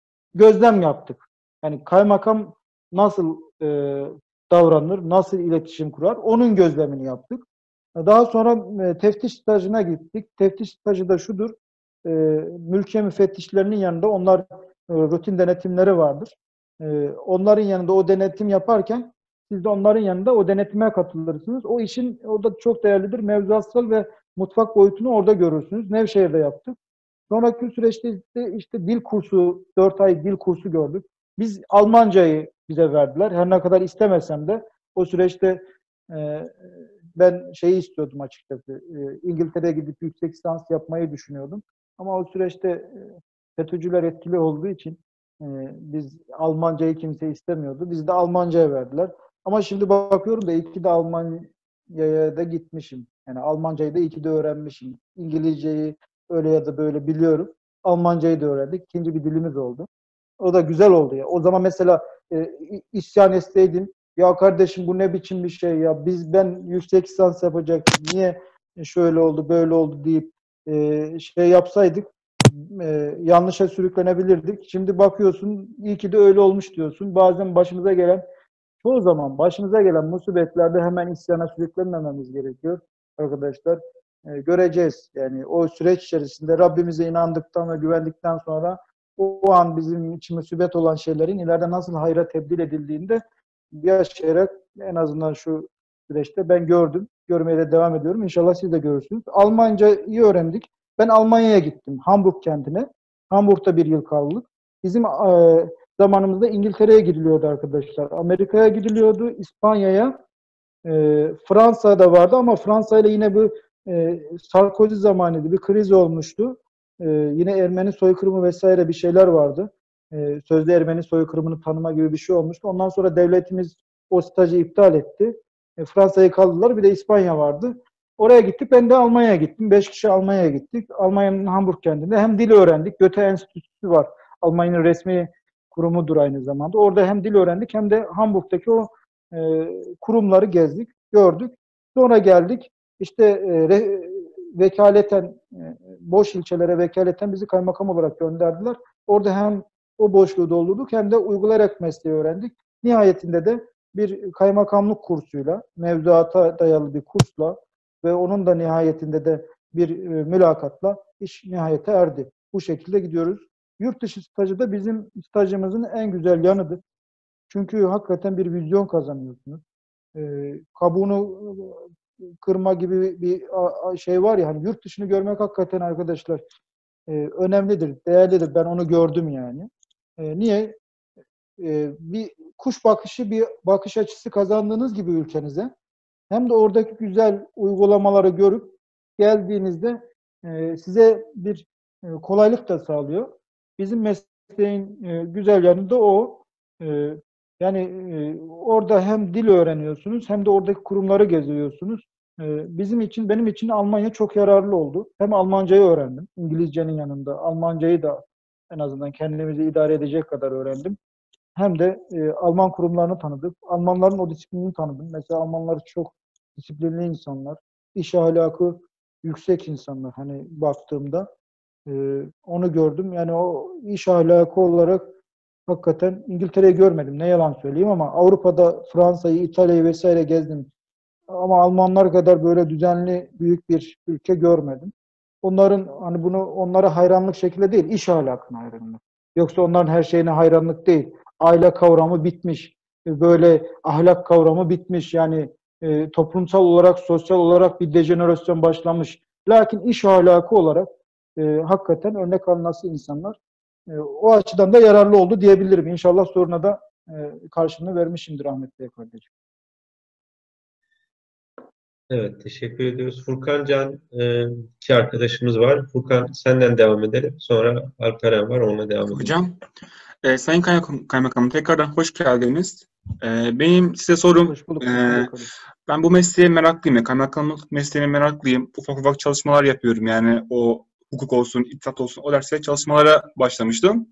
Gözlem yaptık. Yani kaymakam nasıl e, davranır, nasıl iletişim kurar, onun gözlemini yaptık. Daha sonra e, teftiş stajına gittik. Teftiş stajı da şudur: e, mülkiye müfettişlerinin yanında, onlar e, rutin denetimleri vardır. E, onların yanında o denetim yaparken siz de onların yanında o denetime katılırsınız. O işin orada çok değerlidir. Mevzuatsal ve mutfak boyutunu orada görürsünüz. Nevşehir'de yaptık. Sonraki süreçte işte, işte dil kursu, dört ay dil kursu gördük. Biz Almancayı bize verdiler. Her ne kadar istemesem de o süreçte e, ben şeyi istiyordum açıkçası. E, İngiltere'ye gidip yüksek lisans yapmayı düşünüyordum. Ama o süreçte e, FETÖ'cüler etkili olduğu için e, biz Almancayı kimse istemiyordu. Biz de Almancaya verdiler. Ama şimdi bakıyorum da iyi ki de Almanya'ya da gitmişim. Yani Almancayı da iyi ki de öğrenmişim. İngilizceyi öyle ya da böyle biliyorum. Almancayı da öğrendik. İkinci bir dilimiz oldu. O da güzel oldu ya. O zaman mesela e, isyan etseydim, ya kardeşim bu ne biçim bir şey ya, biz ben yüksek lisans yapacaktım, niye şöyle oldu böyle oldu deyip e, şey yapsaydık e, yanlışa sürüklenebilirdik. Şimdi bakıyorsun iyi ki de öyle olmuş diyorsun. Bazen başımıza gelen Çoğu zaman başımıza gelen musibetlerde hemen isyana sürüklenmememiz gerekiyor arkadaşlar. E, göreceğiz. Yani o süreç içerisinde Rabbimize inandıktan ve güvendikten sonra o, o an bizim için musibet olan şeylerin ileride nasıl hayra tebdil edildiğinde yaşayarak en azından şu süreçte ben gördüm. Görmeye de devam ediyorum. İnşallah siz de görürsünüz. Almancayı öğrendik. Ben Almanya'ya gittim. Hamburg kentine. Hamburg'da bir yıl kaldık. Bizim e, zamanımızda İngiltere'ye gidiliyordu arkadaşlar. Amerika'ya gidiliyordu, İspanya'ya, e, Fransa'da vardı ama Fransa ile yine bu e, Sarkozy zamanıydı. Bir kriz olmuştu. E, yine Ermeni soykırımı vesaire bir şeyler vardı. E, sözde Ermeni soykırımını tanıma gibi bir şey olmuştu. Ondan sonra devletimiz o stajı iptal etti. E, Fransa'yı kaldılar. Bir de İspanya vardı. Oraya gittik. Ben de Almanya'ya gittim. Beş kişi Almanya'ya gittik. Almanya'nın Hamburg kentinde hem dil öğrendik. Goethe Enstitüsü var. Almanya'nın resmi kurumudur aynı zamanda. Orada hem dil öğrendik hem de Hamburg'daki o e, kurumları gezdik, gördük. Sonra geldik. İşte e, re, vekaleten, e, boş ilçelere vekaleten bizi kaymakam olarak gönderdiler. Orada hem o boşluğu doldurduk hem de uygulayarak mesleği öğrendik. Nihayetinde de bir kaymakamlık kursuyla, mevzuata dayalı bir kursla ve onun da nihayetinde de bir e, mülakatla iş nihayete erdi. Bu şekilde gidiyoruz. Yurt dışı stajı da bizim stajımızın en güzel yanıdır. Çünkü hakikaten bir vizyon kazanıyorsunuz. E, kabuğunu kırma gibi bir şey var ya, hani yurt dışını görmek hakikaten arkadaşlar e, önemlidir, değerlidir. Ben onu gördüm yani. E, niye? E, bir kuş bakışı, bir bakış açısı kazandığınız gibi ülkenize, hem de oradaki güzel uygulamaları görüp geldiğinizde e, size bir e, kolaylık da sağlıyor. Bizim mesleğin e, güzel yanı da o. E, yani e, orada hem dil öğreniyorsunuz hem de oradaki kurumları geziyorsunuz. E, bizim için, benim için Almanya çok yararlı oldu. Hem Almancayı öğrendim, İngilizcenin yanında. Almancayı da en azından kendimizi idare edecek kadar öğrendim. Hem de e, Alman kurumlarını tanıdık. Almanların o disiplinini tanıdım. Mesela Almanlar çok disiplinli insanlar. İş ahlakı yüksek insanlar. Hani baktığımda e, onu gördüm. Yani o iş ahlakı olarak hakikaten İngiltere'yi görmedim. Ne yalan söyleyeyim, ama Avrupa'da Fransa'yı, İtalya'yı vesaire gezdim. Ama Almanlar kadar böyle düzenli büyük bir ülke görmedim. Onların hani bunu onlara hayranlık şekilde değil, iş ahlakına hayranlık. Yoksa onların her şeyine hayranlık değil. Aile kavramı bitmiş. Böyle ahlak kavramı bitmiş. Yani e, toplumsal olarak, sosyal olarak bir dejenerasyon başlamış. Lakin iş ahlakı olarak e, hakikaten örnek alınası insanlar. E, o açıdan da yararlı oldu diyebilirim. İnşallah soruna da e, karşılığını vermişimdir Ahmet Bey kardeşim. Evet, teşekkür ediyoruz. Furkan Can, e, iki arkadaşımız var. Furkan, senden devam edelim. Sonra Alperen var, onunla devam edelim. Hocam, e, Sayın Kaymakam, Kaymakamım tekrardan hoş geldiniz. E, benim size sorum, Hoş bulduk. e, ben bu mesleğe meraklıyım. ya, Kaymakamlık mesleğine meraklıyım. Ufak ufak çalışmalar yapıyorum. Yani o hukuk olsun, iktisat olsun, o derslere çalışmalara başlamıştım.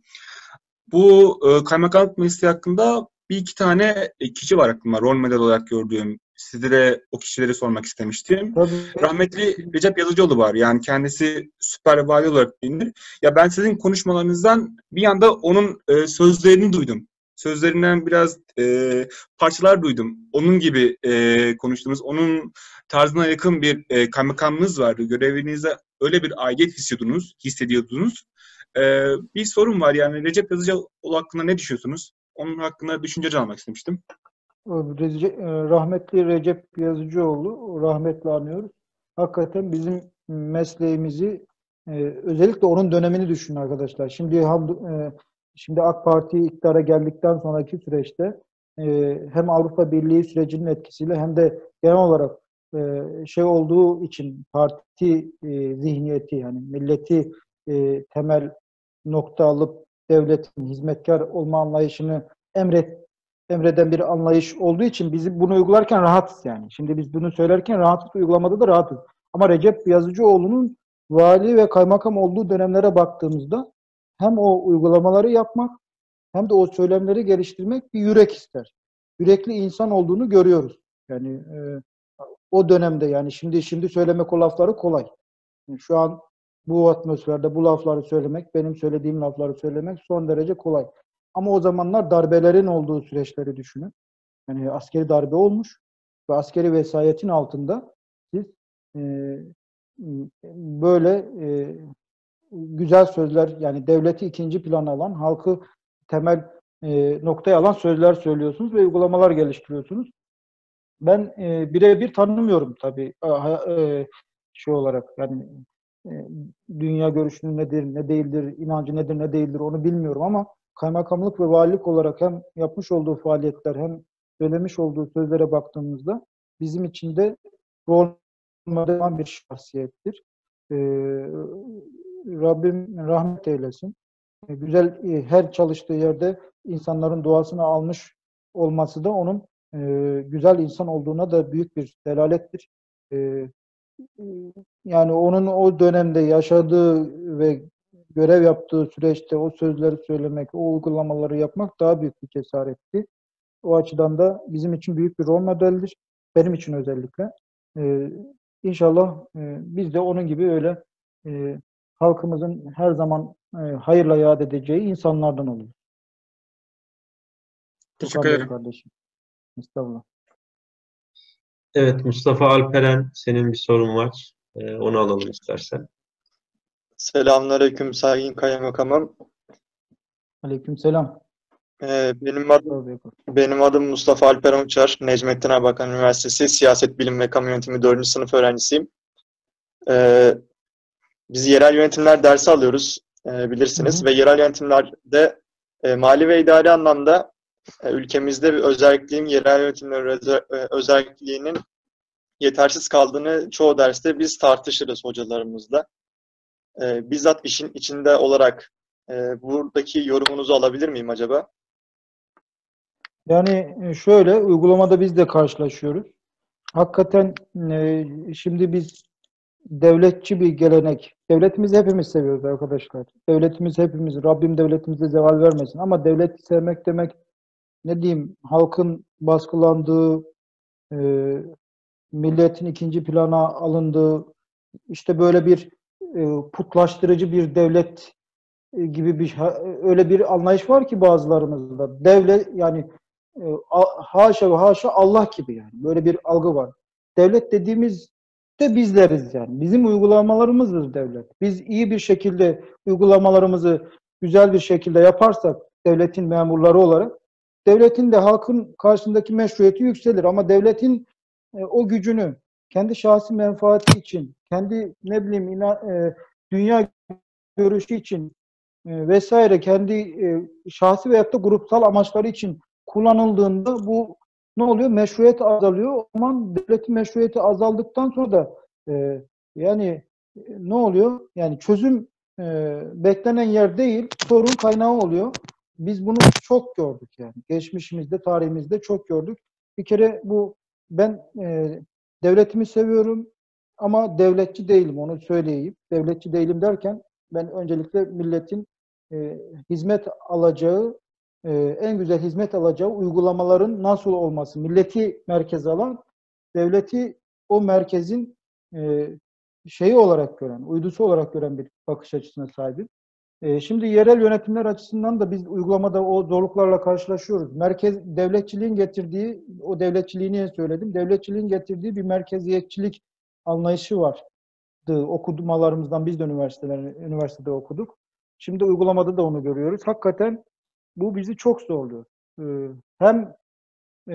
Bu e, kaymakamlık mesleği hakkında bir iki tane e, kişi var aklımda, rol model olarak gördüğüm. Size de o kişileri sormak istemiştim. Tabii. Rahmetli Recep Yazıcıoğlu var. Yani kendisi süper vali olarak bilinir. Ya ben sizin konuşmalarınızdan bir anda onun e, sözlerini duydum. Sözlerinden biraz e, parçalar duydum. Onun gibi e, konuştuğunuz, onun tarzına yakın bir e, kaymakamlığınız vardı. Görevinizde öyle bir aidiyet hissediyordunuz, hissediyordunuz. Ee, bir sorun var, yani Recep Yazıcıoğlu hakkında ne düşünüyorsunuz? Onun hakkında düşünce almak istemiştim. Rahmetli Recep Yazıcıoğlu, rahmetle anıyoruz. Hakikaten bizim mesleğimizi, özellikle onun dönemini düşünün arkadaşlar. Şimdi şimdi AK Parti iktidara geldikten sonraki süreçte hem Avrupa Birliği sürecinin etkisiyle hem de genel olarak şey olduğu için, parti zihniyeti, yani milleti temel nokta alıp devletin hizmetkar olma anlayışını emret emreden bir anlayış olduğu için bizim bunu uygularken rahatız yani. Şimdi biz bunu söylerken rahatız, uygulamada da rahatız. Ama Recep Yazıcıoğlu'nun vali ve kaymakam olduğu dönemlere baktığımızda hem o uygulamaları yapmak hem de o söylemleri geliştirmek bir yürek ister. Yürekli insan olduğunu görüyoruz. Yani e, o dönemde, yani şimdi şimdi söylemek o lafları kolay. Yani şu an bu atmosferde bu lafları söylemek, benim söylediğim lafları söylemek son derece kolay. Ama o zamanlar darbelerin olduğu süreçleri düşünün. Yani askeri darbe olmuş ve askeri vesayetin altında siz e, böyle e, güzel sözler, yani devleti ikinci plana alan, halkı temel e, noktaya alan sözler söylüyorsunuz ve uygulamalar geliştiriyorsunuz. Ben e, birebir tanımıyorum tabii e, şey olarak, yani e, dünya görüşünü nedir, ne değildir, inancı nedir, ne değildir onu bilmiyorum, ama kaymakamlık ve valilik olarak hem yapmış olduğu faaliyetler hem söylemiş olduğu sözlere baktığımızda bizim için de rol model bir şahsiyettir. Ee, Rabbim rahmet eylesin. Ee, güzel, e, her çalıştığı yerde insanların duasını almış olması da onun e, güzel insan olduğuna da büyük bir delalettir. E, Yani onun o dönemde yaşadığı ve görev yaptığı süreçte o sözleri söylemek, o uygulamaları yapmak daha büyük bir cesaretti. O açıdan da bizim için büyük bir rol modeldir. Benim için özellikle. Ee, İnşallah e, biz de onun gibi öyle e, halkımızın her zaman e, hayırla yad edeceği insanlardan oluruz. Teşekkür Furkan Bey ederim. kardeşim. Estağfurullah. Evet, Mustafa Alperen, senin bir sorun var. Ee, onu alalım istersen. Selamünaleyküm Sayın Kaymakamım. Aleykümselam. Ee, benim adım Tabii. benim adım Mustafa Alperen Uçar. Necmettin Erbakan Üniversitesi Siyaset Bilim ve Kamu Yönetimi dördüncü sınıf öğrencisiyim. Ee, biz yerel yönetimler dersi alıyoruz, e, bilirsiniz. Hı hı. Ve yerel yönetimlerde e, mali ve idari anlamda e, ülkemizde bir özelliğin yerel yönetimler özel, e, özelliğinin yetersiz kaldığını çoğu derste biz tartışırız hocalarımızla. E, bizzat işin içinde olarak e, buradaki yorumunuzu alabilir miyim acaba? Yani e, şöyle, uygulamada biz de karşılaşıyoruz. Hakikaten e, şimdi biz devletçi bir gelenek, devletimizi hepimiz seviyoruz arkadaşlar. Devletimiz hepimiz, Rabbim devletimize zeval vermesin. Ama devleti sevmek demek, ne diyeyim, halkın baskılandığı, e, milletin ikinci plana alındığı, işte böyle bir e, putlaştırıcı bir devlet e, gibi bir ha- öyle bir anlayış var ki bazılarımızda. Devlet yani e, a- haşa ve haşa Allah gibi yani. Böyle bir algı var. Devlet dediğimiz de bizleriz yani. Bizim uygulamalarımızdır devlet. Biz iyi bir şekilde uygulamalarımızı güzel bir şekilde yaparsak devletin memurları olarak devletin de halkın karşısındaki meşruiyeti yükselir. Ama devletin e, o gücünü kendi şahsi menfaati için, kendi ne bileyim ina- e, dünya görüşü için e, vesaire kendi e, şahsi veyahut da grupsal amaçları için kullanıldığında bu ne oluyor? Meşruiyet azalıyor. O zaman devletin meşruiyeti azaldıktan sonra da e, yani e, ne oluyor? Yani çözüm e, beklenen yer değil, sorun kaynağı oluyor. Biz bunu çok gördük yani. Geçmişimizde, tarihimizde çok gördük. Bir kere bu ben e, devletimi seviyorum ama devletçi değilim, onu söyleyeyim. Devletçi değilim derken ben öncelikle milletin e, hizmet alacağı, e, en güzel hizmet alacağı uygulamaların nasıl olması, milleti merkeze alan, devleti o merkezin e, şeyi olarak gören, uydusu olarak gören bir bakış açısına sahibim. E, şimdi yerel yönetimler açısından da biz uygulamada o zorluklarla karşılaşıyoruz. Merkez devletçiliğin getirdiği, o devletçiliği niye söyledim? Devletçiliğin getirdiği bir merkeziyetçilik anlayışı var. Okumalarımızdan biz de üniversiteler, üniversitede okuduk. Şimdi uygulamada da onu görüyoruz. Hakikaten bu bizi çok zorluyor. Ee, hem e,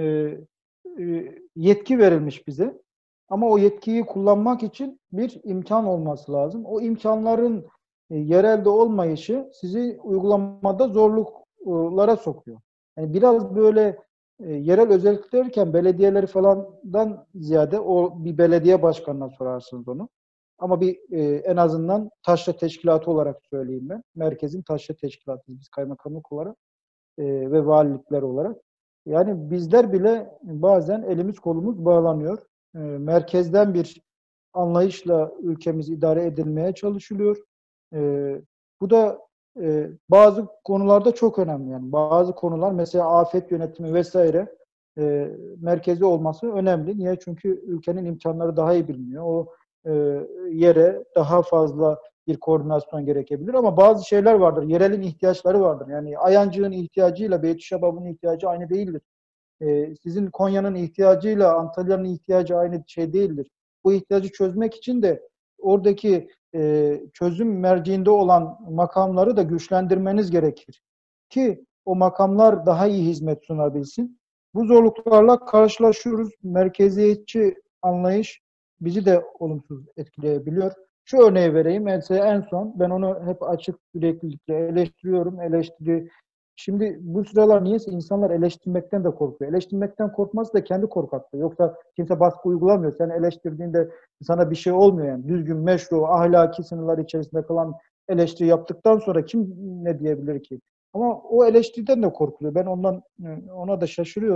e, yetki verilmiş bize ama o yetkiyi kullanmak için bir imkan olması lazım. O imkanların e, yerelde olmayışı sizi uygulamada zorluklara sokuyor. Yani biraz böyle e, yerel özellik derken belediyeleri falandan ziyade o bir belediye başkanına sorarsınız onu. Ama bir e, en azından taşra teşkilatı olarak söyleyeyim ben. Merkezin taşra teşkilatıyız biz kaymakamlık olarak e, ve valilikler olarak. Yani bizler bile bazen elimiz kolumuz bağlanıyor. E, merkezden bir anlayışla ülkemiz idare edilmeye çalışılıyor. E, Bu da e, bazı konularda çok önemli. Yani bazı konular mesela afet yönetimi vesaire e, merkezi olması önemli. Niye? Çünkü ülkenin imkanları daha iyi biliniyor. O e, yere daha fazla bir koordinasyon gerekebilir ama bazı şeyler vardır. Yerelin ihtiyaçları vardır. Yani Ayancık'ın ihtiyacıyla Beytüşşebab'ın ihtiyacı aynı değildir. Ee, sizin Konya'nın ihtiyacıyla Antalya'nın ihtiyacı aynı şey değildir. Bu ihtiyacı çözmek için de oradaki e, çözüm merciinde olan makamları da güçlendirmeniz gerekir. Ki o makamlar daha iyi hizmet sunabilsin. Bu zorluklarla karşılaşıyoruz. Merkeziyetçi anlayış bizi de olumsuz etkileyebiliyor. Şu örneği vereyim. Mesela en son ben onu hep açık yüreklilikle eleştiriyorum. Eleştiri Şimdi bu sıralar niyeyse insanlar eleştirmekten de korkuyor. Eleştirmekten korkması da kendi korkaklığı. Yoksa kimse baskı uygulamıyor. Sen eleştirdiğinde sana bir şey olmuyor yani. Düzgün, meşru, ahlaki sınırlar içerisinde kalan eleştiri yaptıktan sonra kim ne diyebilir ki? Ama o eleştiriden de korkuluyor. Ben ondan ona da şaşırıyorum.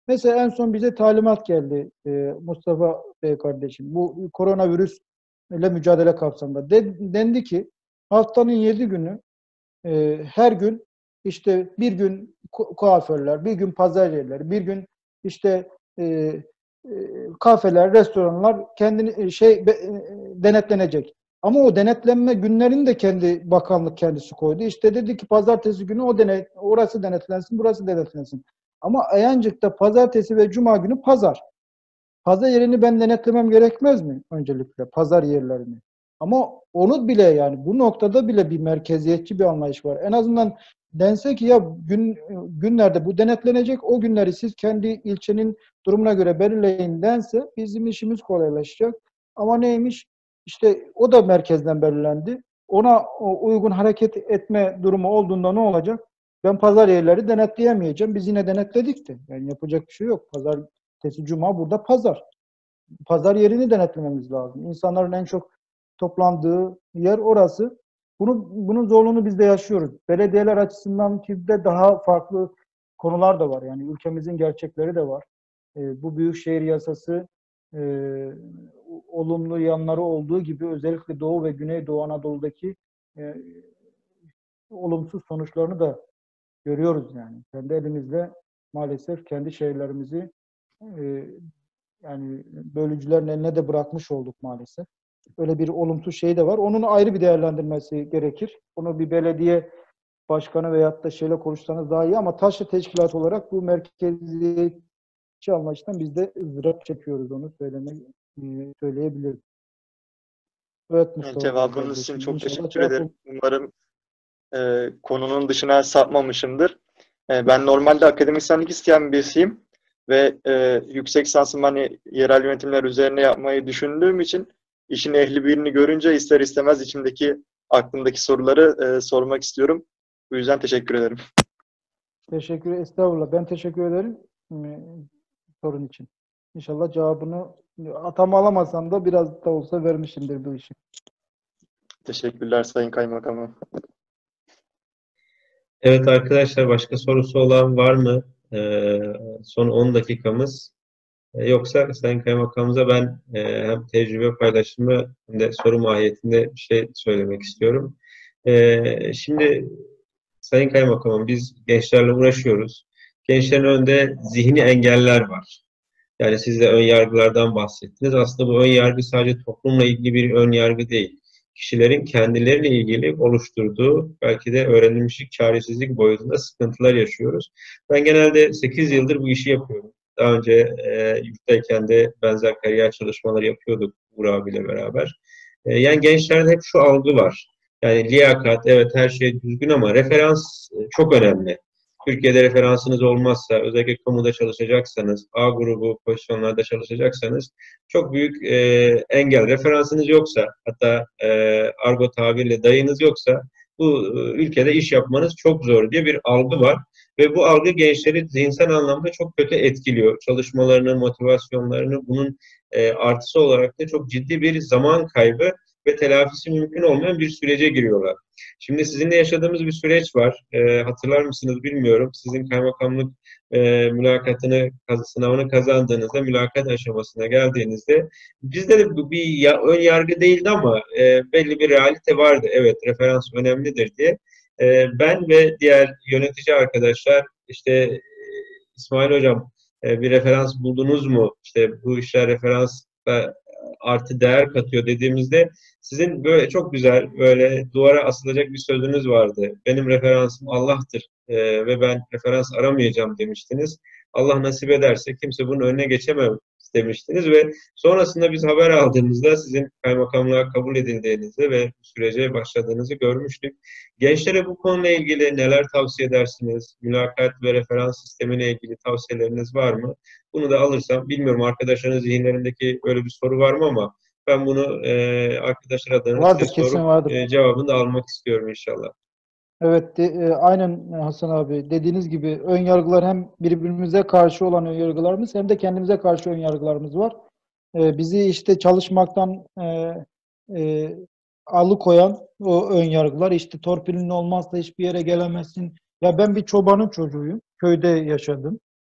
Mesela en son bize talimat geldi e, Mustafa Bey kardeşim. Bu koronavirüs ile mücadele kapsamında. De, dendi ki haftanın yedi günü e, her gün işte bir gün ku- kuaförler, bir gün pazar yerleri, bir gün işte e, e, kafeler, restoranlar kendini e, şey be- e, denetlenecek. Ama o denetlenme günlerini de kendi bakanlık kendisi koydu. İşte dedi ki pazartesi günü o denet, orası denetlensin, burası denetlensin. Ama Ayancık'ta pazartesi ve cuma günü pazar. Pazar yerini ben denetlemem gerekmez mi öncelikle? Pazar yerlerini. Ama onu bile yani bu noktada bile bir merkeziyetçi bir anlayış var. En azından dense ki ya gün günlerde bu denetlenecek, o günleri siz kendi ilçenin durumuna göre belirleyin dense bizim işimiz kolaylaşacak. Ama neymiş? İşte o da merkezden belirlendi. Ona uygun hareket etme durumu olduğunda ne olacak? Ben pazar yerleri denetleyemeyeceğim. Biz yine denetledik de. Yani yapacak bir şey yok. Pazartesi, cuma burada pazar. Pazar yerini denetlememiz lazım. İnsanların en çok toplandığı yer orası. Bunu, bunun zorluğunu biz de yaşıyoruz. Belediyeler açısından ki de daha farklı konular da var. Yani ülkemizin gerçekleri de var. E, bu büyükşehir yasası e, olumlu yanları olduğu gibi özellikle Doğu ve Güneydoğu Anadolu'daki e, olumsuz sonuçlarını da görüyoruz yani. Kendi elimizle maalesef kendi şehirlerimizi e, yani bölücülerin eline de bırakmış olduk maalesef. Öyle bir olumsuz şey de var. Onun ayrı bir değerlendirmesi gerekir. Onu bir belediye başkanı veyahut da şeyle konuşsanız daha iyi ama taşra teşkilat olarak bu merkeziyetçi anlayıştan biz de ızdırap çekiyoruz, onu söylemek e, söyleyebilirim. Evet Mustafa Bey Cevabınız için kardeşim. çok İnşallah teşekkür cevap ederim. Umarım e, konunun dışına sapmamışımdır. E, ben normalde akademisyenlik isteyen birisiyim ve e, yüksek lisansımı hani yerel yönetimler üzerine yapmayı düşündüğüm için işin ehli birini görünce ister istemez içimdeki aklımdaki soruları e, sormak istiyorum. Bu yüzden teşekkür ederim. Teşekkür estağfurullah. Ben teşekkür ederim e, sorun için. İnşallah cevabını tam alamasam da biraz da olsa vermişimdir bu işi. Teşekkürler Sayın Kaymakamım. Evet arkadaşlar, başka sorusu olan var mı? Ee, son on dakikamız. Ee, yoksa Sayın Kaymakamımıza ben e, hem tecrübe paylaşımı hem de soru mahiyetinde bir şey söylemek istiyorum. Ee, şimdi Sayın Kaymakamım, biz gençlerle uğraşıyoruz. Gençlerin önünde zihni engeller var. Yani siz de ön yargılardan bahsettiniz. Aslında bu ön yargı sadece toplumla ilgili bir ön yargı değil. Kişilerin kendileriyle ilgili oluşturduğu belki de öğrenilmişlik, çaresizlik boyutunda sıkıntılar yaşıyoruz. Ben genelde sekiz yıldır bu işi yapıyorum. Daha önce e, yurttayken de benzer kariyer çalışmaları yapıyorduk Uğur abiyle beraber. E, yani gençlerde hep şu algı var. Yani liyakat, evet her şey düzgün ama referans e, çok önemli. Türkiye'de referansınız olmazsa, özellikle kamuda çalışacaksanız, A grubu pozisyonlarda çalışacaksanız çok büyük e, engel. Referansınız yoksa, hatta e, argo tabirle dayınız yoksa bu e, ülkede iş yapmanız çok zor diye bir algı var. Ve bu algı gençleri zihinsel anlamda çok kötü etkiliyor. Çalışmalarını, motivasyonlarını, bunun e, artısı olarak da çok ciddi bir zaman kaybı ve telafisi mümkün olmayan bir sürece giriyorlar. Şimdi sizinle yaşadığımız bir süreç var. E, hatırlar mısınız bilmiyorum. Sizin kaymakamlık e, mülakatını, sınavını kazandığınızda, mülakat aşamasına geldiğinizde bizde de bu bir ya, ön yargı değildi ama e, belli bir realite vardı. Evet, referans önemlidir diye. E, ben ve diğer yönetici arkadaşlar işte e, İsmail Hocam e, bir referans buldunuz mu? İşte bu işler referansla artı değer katıyor dediğimizde sizin böyle çok güzel böyle duvara asılacak bir sözünüz vardı. Benim referansım Allah'tır e, ve ben referans aramayacağım demiştiniz. Allah nasip ederse kimse bunun önüne geçemez demiştiniz ve sonrasında biz haber aldığımızda sizin kaymakamlığa kabul edildiğinizi ve bu sürece başladığınızı görmüştük. Gençlere bu konuyla ilgili neler tavsiye edersiniz? Mülakat ve referans sistemiyle ilgili tavsiyeleriniz var mı? Bunu da alırsam, bilmiyorum arkadaşların zihinlerindeki böyle bir soru var mı ama ben bunu e, arkadaşlar adına Vardır, size kesin sorup vardır. e, cevabını da almak istiyorum inşallah. Evet, de, e, aynen Hasan abi. Dediğiniz gibi ön yargılar hem birbirimize karşı olan ön yargılarımız hem de kendimize karşı ön yargılarımız var. E, bizi işte çalışmaktan e, e, alıkoyan o ön yargılar, işte torpilin olmazsa hiçbir yere gelemezsin. Ya ben bir çobanın çocuğuyum. Köyde yaşadım.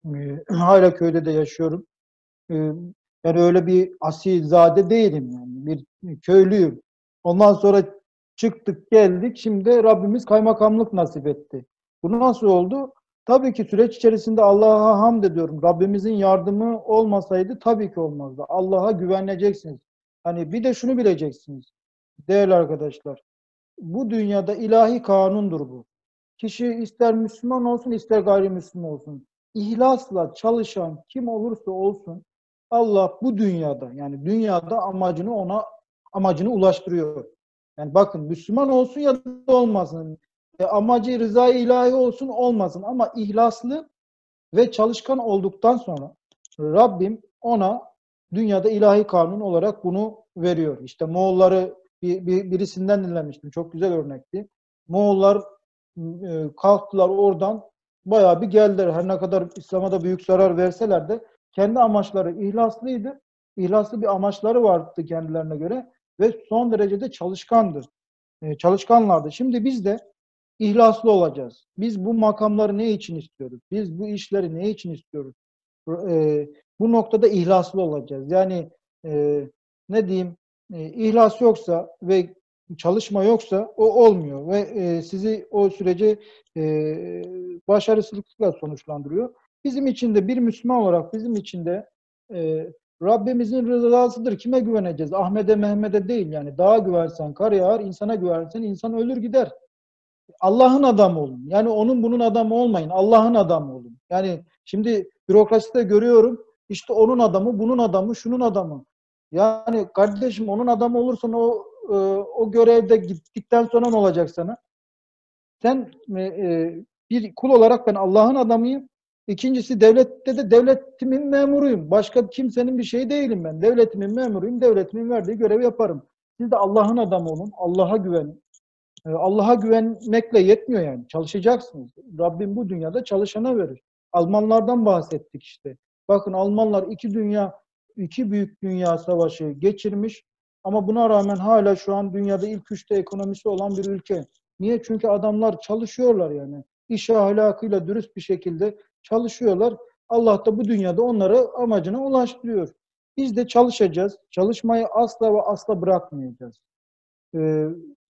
E, hala köyde de yaşıyorum. E, yani öyle bir asilzade değilim yani. Bir köylüyüm. Ondan sonra çıktık geldik. Şimdi Rabbimiz kaymakamlık nasip etti. Bu nasıl oldu? Tabii ki süreç içerisinde Allah'a hamd ediyorum. Rabbimizin yardımı olmasaydı tabii ki olmazdı. Allah'a güveneceksiniz. Hani bir de şunu bileceksiniz. Değerli arkadaşlar. Bu dünyada ilahi kanundur bu. Kişi ister Müslüman olsun ister gayrimüslim olsun. İhlasla çalışan kim olursa olsun Allah bu dünyada yani dünyada amacını ona amacını ulaştırıyor. Yani bakın Müslüman olsun ya da olmasın. E, amacı rıza-i ilahi olsun olmasın ama ihlaslı ve çalışkan olduktan sonra Rabbim ona dünyada ilahi kanun olarak bunu veriyor. İşte Moğolları bir, bir, birisinden dinlemiştim. Çok güzel örnekti. Moğollar e, kalktılar oradan bayağı bir geldiler. Her ne kadar İslam'a da büyük zarar verseler de kendi amaçları ihlaslıydı. İhlaslı bir amaçları vardı kendilerine göre ve son derecede çalışkandı. E, çalışkanlardı. Şimdi biz de ihlaslı olacağız. Biz bu makamları ne için istiyoruz? Biz bu işleri ne için istiyoruz? E, bu noktada ihlaslı olacağız. Yani e, ne diyeyim? E, ihlas yoksa ve çalışma yoksa o olmuyor ve e, sizi o sürece e, başarısızlıkla sonuçlandırıyor. Bizim için de bir Müslüman olarak bizim için de e, Rabbimizin rızasıdır. Kime güveneceğiz? Ahmet'e, Mehmet'e değil yani. Dağa güvensen kar yağar, insana güvensen insan ölür gider. Allah'ın adamı olun. Yani onun bunun adamı olmayın. Allah'ın adamı olun. Yani şimdi bürokraside görüyorum. İşte onun adamı, bunun adamı, şunun adamı. Yani kardeşim onun adamı olursan o e, o görevde gittikten sonra ne olacak sana? Sen e, bir kul olarak ben Allah'ın adamıyım. İkincisi devlette de devletimin memuruyum. Başka kimsenin bir şeyi değilim ben. Devletimin memuruyum. Devletimin verdiği görevi yaparım. Siz de Allah'ın adamı olun. Allah'a güvenin. Allah'a güvenmekle yetmiyor yani. Çalışacaksınız. Rabbim bu dünyada çalışana verir. Almanlardan bahsettik işte. Bakın Almanlar iki dünya, iki büyük dünya savaşı geçirmiş ama buna rağmen hala şu an dünyada ilk üçte ekonomisi olan bir ülke. Niye? Çünkü adamlar çalışıyorlar yani. İş ahlakıyla dürüst bir şekilde çalışıyorlar. Allah da bu dünyada onları amacına ulaştırıyor. Biz de çalışacağız. Çalışmayı asla ve asla bırakmayacağız. Ee,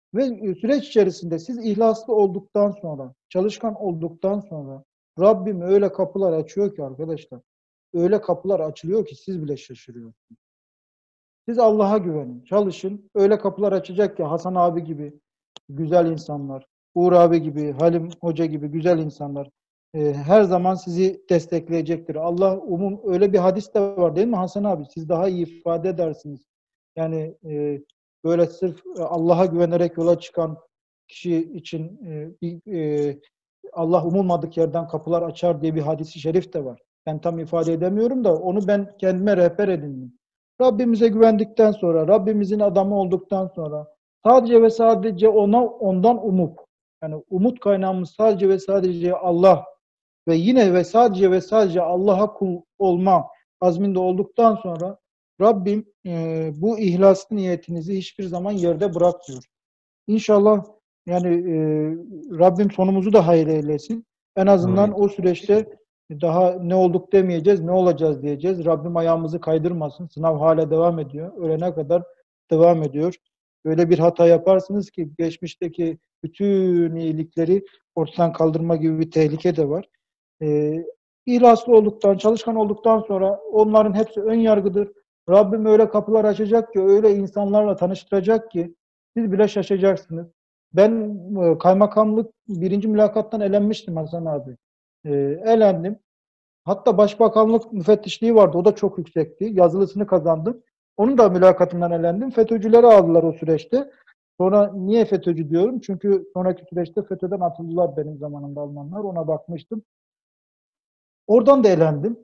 Ve süreç içerisinde siz ihlaslı olduktan sonra, çalışkan olduktan sonra Rabbim öyle kapılar açıyor ki arkadaşlar. Öyle kapılar açılıyor ki siz bile şaşırıyorsunuz. Siz Allah'a güvenin, çalışın. Öyle kapılar açacak ki Hasan abi gibi güzel insanlar, Uğur abi gibi, Halim Hoca gibi güzel insanlar e, her zaman sizi destekleyecektir. Allah umum öyle bir hadis de var değil mi Hasan abi? Siz daha iyi ifade edersiniz. Yani e, böyle sırf Allah'a güvenerek yola çıkan kişi için e, e, Allah umulmadık yerden kapılar açar diye bir hadisi şerif de var. Ben tam ifade edemiyorum da onu ben kendime rehber edindim. Rabbimize güvendikten sonra, Rabbimizin adamı olduktan sonra sadece ve sadece ona ondan umut. Yani umut kaynağımız sadece ve sadece Allah ve yine ve sadece ve sadece Allah'a kul olma azminde olduktan sonra Rabbim e, bu ihlaslı niyetinizi hiçbir zaman yerde bırakmıyor. İnşallah yani e, Rabbim sonumuzu da hayır eylesin. En azından Amin. O süreçte daha ne olduk demeyeceğiz, ne olacağız diyeceğiz. Rabbim ayağımızı kaydırmasın. Sınav hala devam ediyor. Ölene kadar devam ediyor. Öyle bir hata yaparsınız ki geçmişteki bütün iyilikleri ortadan kaldırma gibi bir tehlike de var. E, ihlaslı olduktan, çalışkan olduktan sonra onların hepsi ön yargıdır. Rabbim öyle kapılar açacak ki, öyle insanlarla tanıştıracak ki siz bile şaşacaksınız. Ben kaymakamlık birinci mülakattan elenmiştim Hasan abi. E, elendim. Hatta başbakanlık müfettişliği vardı. O da çok yüksekti. Yazılısını kazandım. Onun da mülakatından elendim. FETÖ'cüleri aldılar o süreçte. Sonra niye FETÖ'cü diyorum? Çünkü sonraki süreçte FETÖ'den atıldılar benim zamanımda Almanlar. Ona bakmıştım. Oradan da elendim.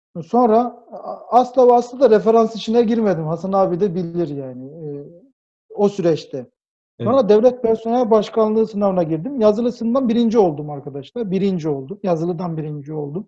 Sonra asla ve asla da referans işine girmedim. Hasan abi de bilir yani e, o süreçte. Sonra evet. Devlet Personel Başkanlığı sınavına girdim. Yazılısından birinci oldum arkadaşlar. Birinci oldum. Yazılıdan birinci oldum.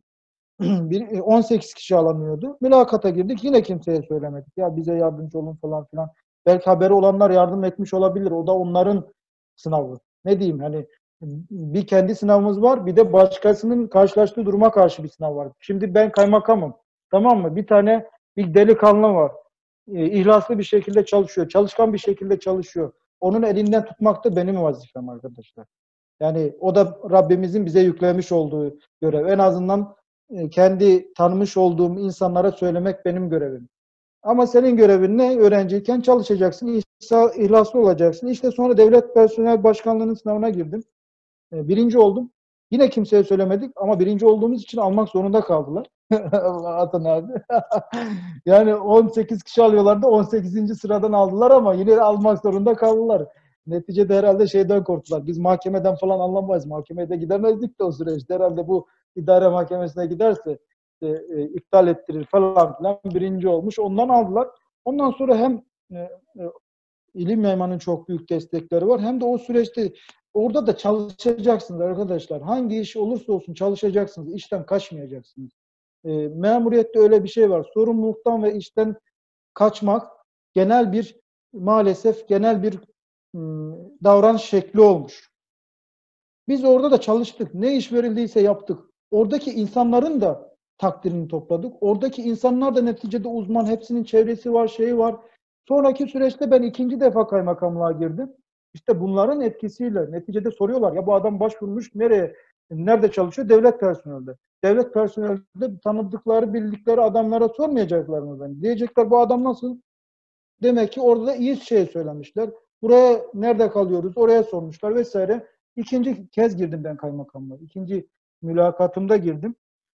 on sekiz kişi alamıyordu. Mülakata girdik. Yine kimseye söylemedik. Ya bize yardımcı olun falan filan. Belki haberi olanlar yardım etmiş olabilir. O da onların sınavı. Ne diyeyim hani Bir kendi sınavımız var, bir de başkasının karşılaştığı duruma karşı bir sınav var. Şimdi ben kaymakamım, tamam mı? Bir tane bir delikanlı var. E, ihlaslı bir şekilde çalışıyor, çalışkan bir şekilde çalışıyor. Onun elinden tutmak da benim vazifem arkadaşlar. Yani o da Rabbimizin bize yüklemiş olduğu görev. En azından e, kendi tanımış olduğum insanlara söylemek benim görevim. Ama senin görevin ne? Öğrenciyken çalışacaksın, ihlaslı olacaksın. İşte sonra devlet personel başkanlığının sınavına girdim. Birinci oldum. Yine kimseye söylemedik ama birinci olduğumuz için almak zorunda kaldılar. Hasan abi. Yani on sekiz kişi alıyorlardı. on sekizinci sıradan aldılar ama yine almak zorunda kaldılar. Neticede herhalde şeyden korktular. Biz mahkemeden falan anlamayız. Mahkemeye de gidemezdik de o süreçte. Herhalde bu idare mahkemesine giderse e, e, iptal ettirir falan filan. Birinci olmuş. Ondan aldılar. Ondan sonra hem e, e, İlim Yayman'ın çok büyük destekleri var. Hem de o süreçte orada da çalışacaksınız arkadaşlar. Hangi iş olursa olsun çalışacaksınız. İşten kaçmayacaksınız. E, memuriyette öyle bir şey var. Sorumluluktan ve işten kaçmak genel bir maalesef genel bir ım, davranış şekli olmuş. Biz orada da çalıştık. Ne iş verildiyse yaptık. Oradaki insanların da takdirini topladık. Oradaki insanlar da neticede uzman. Hepsinin çevresi var, şeyi var. Sonraki süreçte ben ikinci defa kaymakamlığa girdim. İşte bunların etkisiyle neticede soruyorlar ya bu adam başvurmuş nereye, nerede çalışıyor? Devlet personelde. Devlet personelde tanıdıkları, bildikleri adamlara sormayacaklar mı ben? Diyecekler bu adam nasıl? Demek ki orada da iyi şey söylemişler. Buraya nerede kalıyoruz? Oraya sormuşlar vesaire. İkinci kez girdim ben kaymakamlığa. İkinci mülakatımda girdim.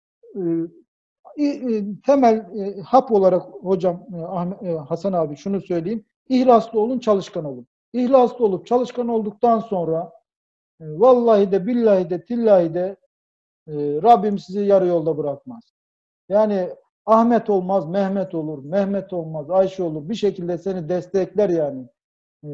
Ee, temel e, hap olarak hocam e, Ahmet, e, Hasan abi şunu söyleyeyim. İhlaslı olun, çalışkan olun. İhlaslı olup çalışkan olduktan sonra e, vallahi de billahi de tillahi de e, Rabbim sizi yarı yolda bırakmaz. Yani Ahmet olmaz, Mehmet olur, Mehmet olmaz, Ayşe olur. Bir şekilde seni destekler yani. E,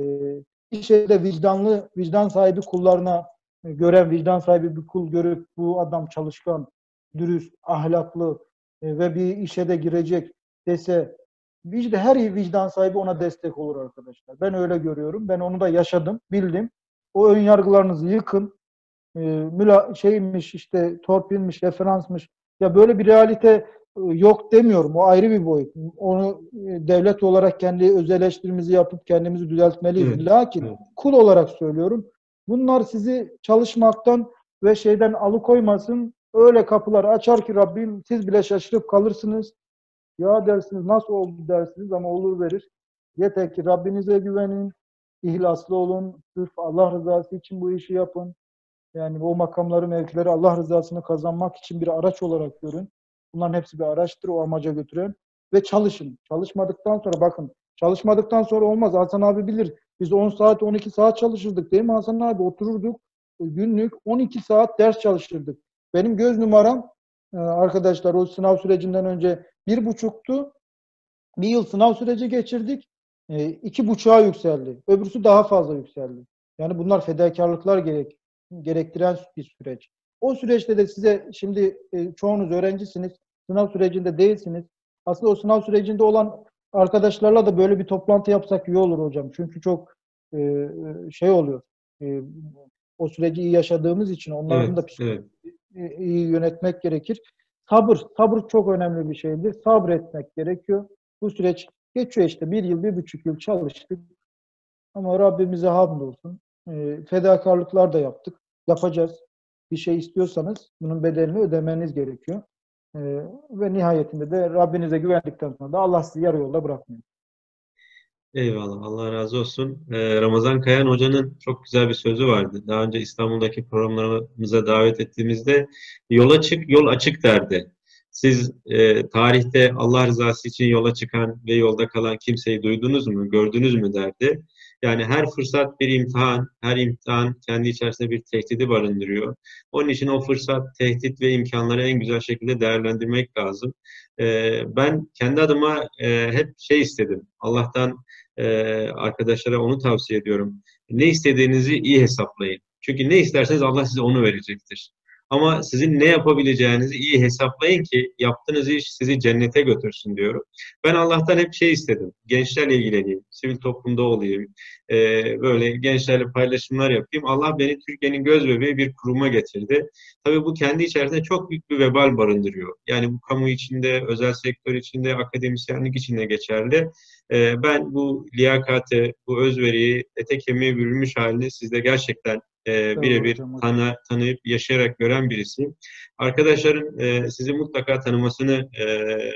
bir şeyde vicdanlı, vicdan sahibi kullarına e, gören, vicdan sahibi bir kul görüp bu adam çalışkan, dürüst, ahlaklı e, ve bir işe de girecek dese vicdan, her vicdan sahibi ona destek olur arkadaşlar. Ben öyle görüyorum. Ben onu da yaşadım, bildim. O ön yargılarınızı yıkın. E, müla, şeymiş işte torpilmiş, referansmış. Ya böyle bir realite e, yok demiyorum. O ayrı bir boyut. Onu e, devlet olarak kendi öz eleştirimizi yapıp kendimizi düzeltmeliyiz. Evet. Lakin Evet. kul olarak söylüyorum. Bunlar sizi çalışmaktan ve şeyden alıkoymasın. Öyle kapılar açar ki Rabbim siz bile şaşırıp kalırsınız. Ya dersiniz nasıl oldu dersiniz ama olur verir. Yeter ki Rabbinize güvenin, ihlaslı olun, sırf Allah rızası için bu işi yapın. Yani o makamları, mevkileri Allah rızasını kazanmak için bir araç olarak görün. Bunların hepsi bir araçtır o amaca götüren. Ve çalışın. Çalışmadıktan sonra bakın, çalışmadıktan sonra olmaz. Hasan abi bilir. Biz on saat, on iki saat çalışırdık değil mi Hasan abi? Otururduk. Günlük on iki saat ders çalışırdık. Benim göz numaram arkadaşlar o sınav sürecinden önce bir buçuktu. Bir yıl sınav süreci geçirdik. E, iki buçuğa yükseldi. Öbürsü daha fazla yükseldi. Yani bunlar fedakarlıklar gerek, gerektiren bir süreç. O süreçte de size şimdi e, çoğunuz öğrencisiniz. Sınav sürecinde değilsiniz. Aslında o sınav sürecinde olan arkadaşlarla da böyle bir toplantı yapsak iyi olur hocam. Çünkü çok e, şey oluyor. E, o süreci iyi yaşadığımız için onların Evet, da psikolojisini evet. iyi yönetmek gerekir. Sabır, sabır çok önemli bir şeydir. Sabretmek gerekiyor. Bu süreç geçiyor işte. Bir yıl, bir buçuk yıl çalıştık. Ama Rabbimize hamdolsun. E, fedakarlıklar da yaptık. Yapacağız. Bir şey istiyorsanız bunun bedelini ödemeniz gerekiyor. E, ve nihayetinde de Rabbinize güvendikten sonra da Allah sizi yarı yolda bırakmıyor. Eyvallah. Allah razı olsun. Ee, Ramazan Kayan Hoca'nın çok güzel bir sözü vardı. Daha önce İstanbul'daki programlarımıza davet ettiğimizde yola çık, yol açık derdi. Siz e, tarihte Allah rızası için yola çıkan ve yolda kalan kimseyi duydunuz mu, gördünüz mü derdi. Yani her fırsat bir imtihan, her imtihan kendi içerisinde bir tehdidi barındırıyor. Onun için o fırsat, tehdit ve imkanları en güzel şekilde değerlendirmek lazım. Ee, ben kendi adıma e, hep şey istedim. Allah'tan Ee, arkadaşlara onu tavsiye ediyorum. Ne istediğinizi iyi hesaplayın. Çünkü ne isterseniz Allah size onu verecektir. Ama sizin ne yapabileceğinizi iyi hesaplayın ki yaptığınız iş sizi cennete götürsün diyorum. Ben Allah'tan hep şey istedim. Gençlerle ilgileneyim, sivil toplumda olayım, e, böyle gençlerle paylaşımlar yapayım. Allah beni Türkiye'nin göz bebeği bir kuruma getirdi. Tabii bu kendi içerisinde çok büyük bir vebal barındırıyor. Yani bu kamu içinde, özel sektör içinde, akademisyenlik içinde geçerli. E, ben bu liyakati, bu özveriyi, ete kemiğe bürünmüş halini sizde gerçekten e, birebir tanı, tanıyıp yaşayarak gören birisiyim. Arkadaşların e, sizi mutlaka tanımasını e,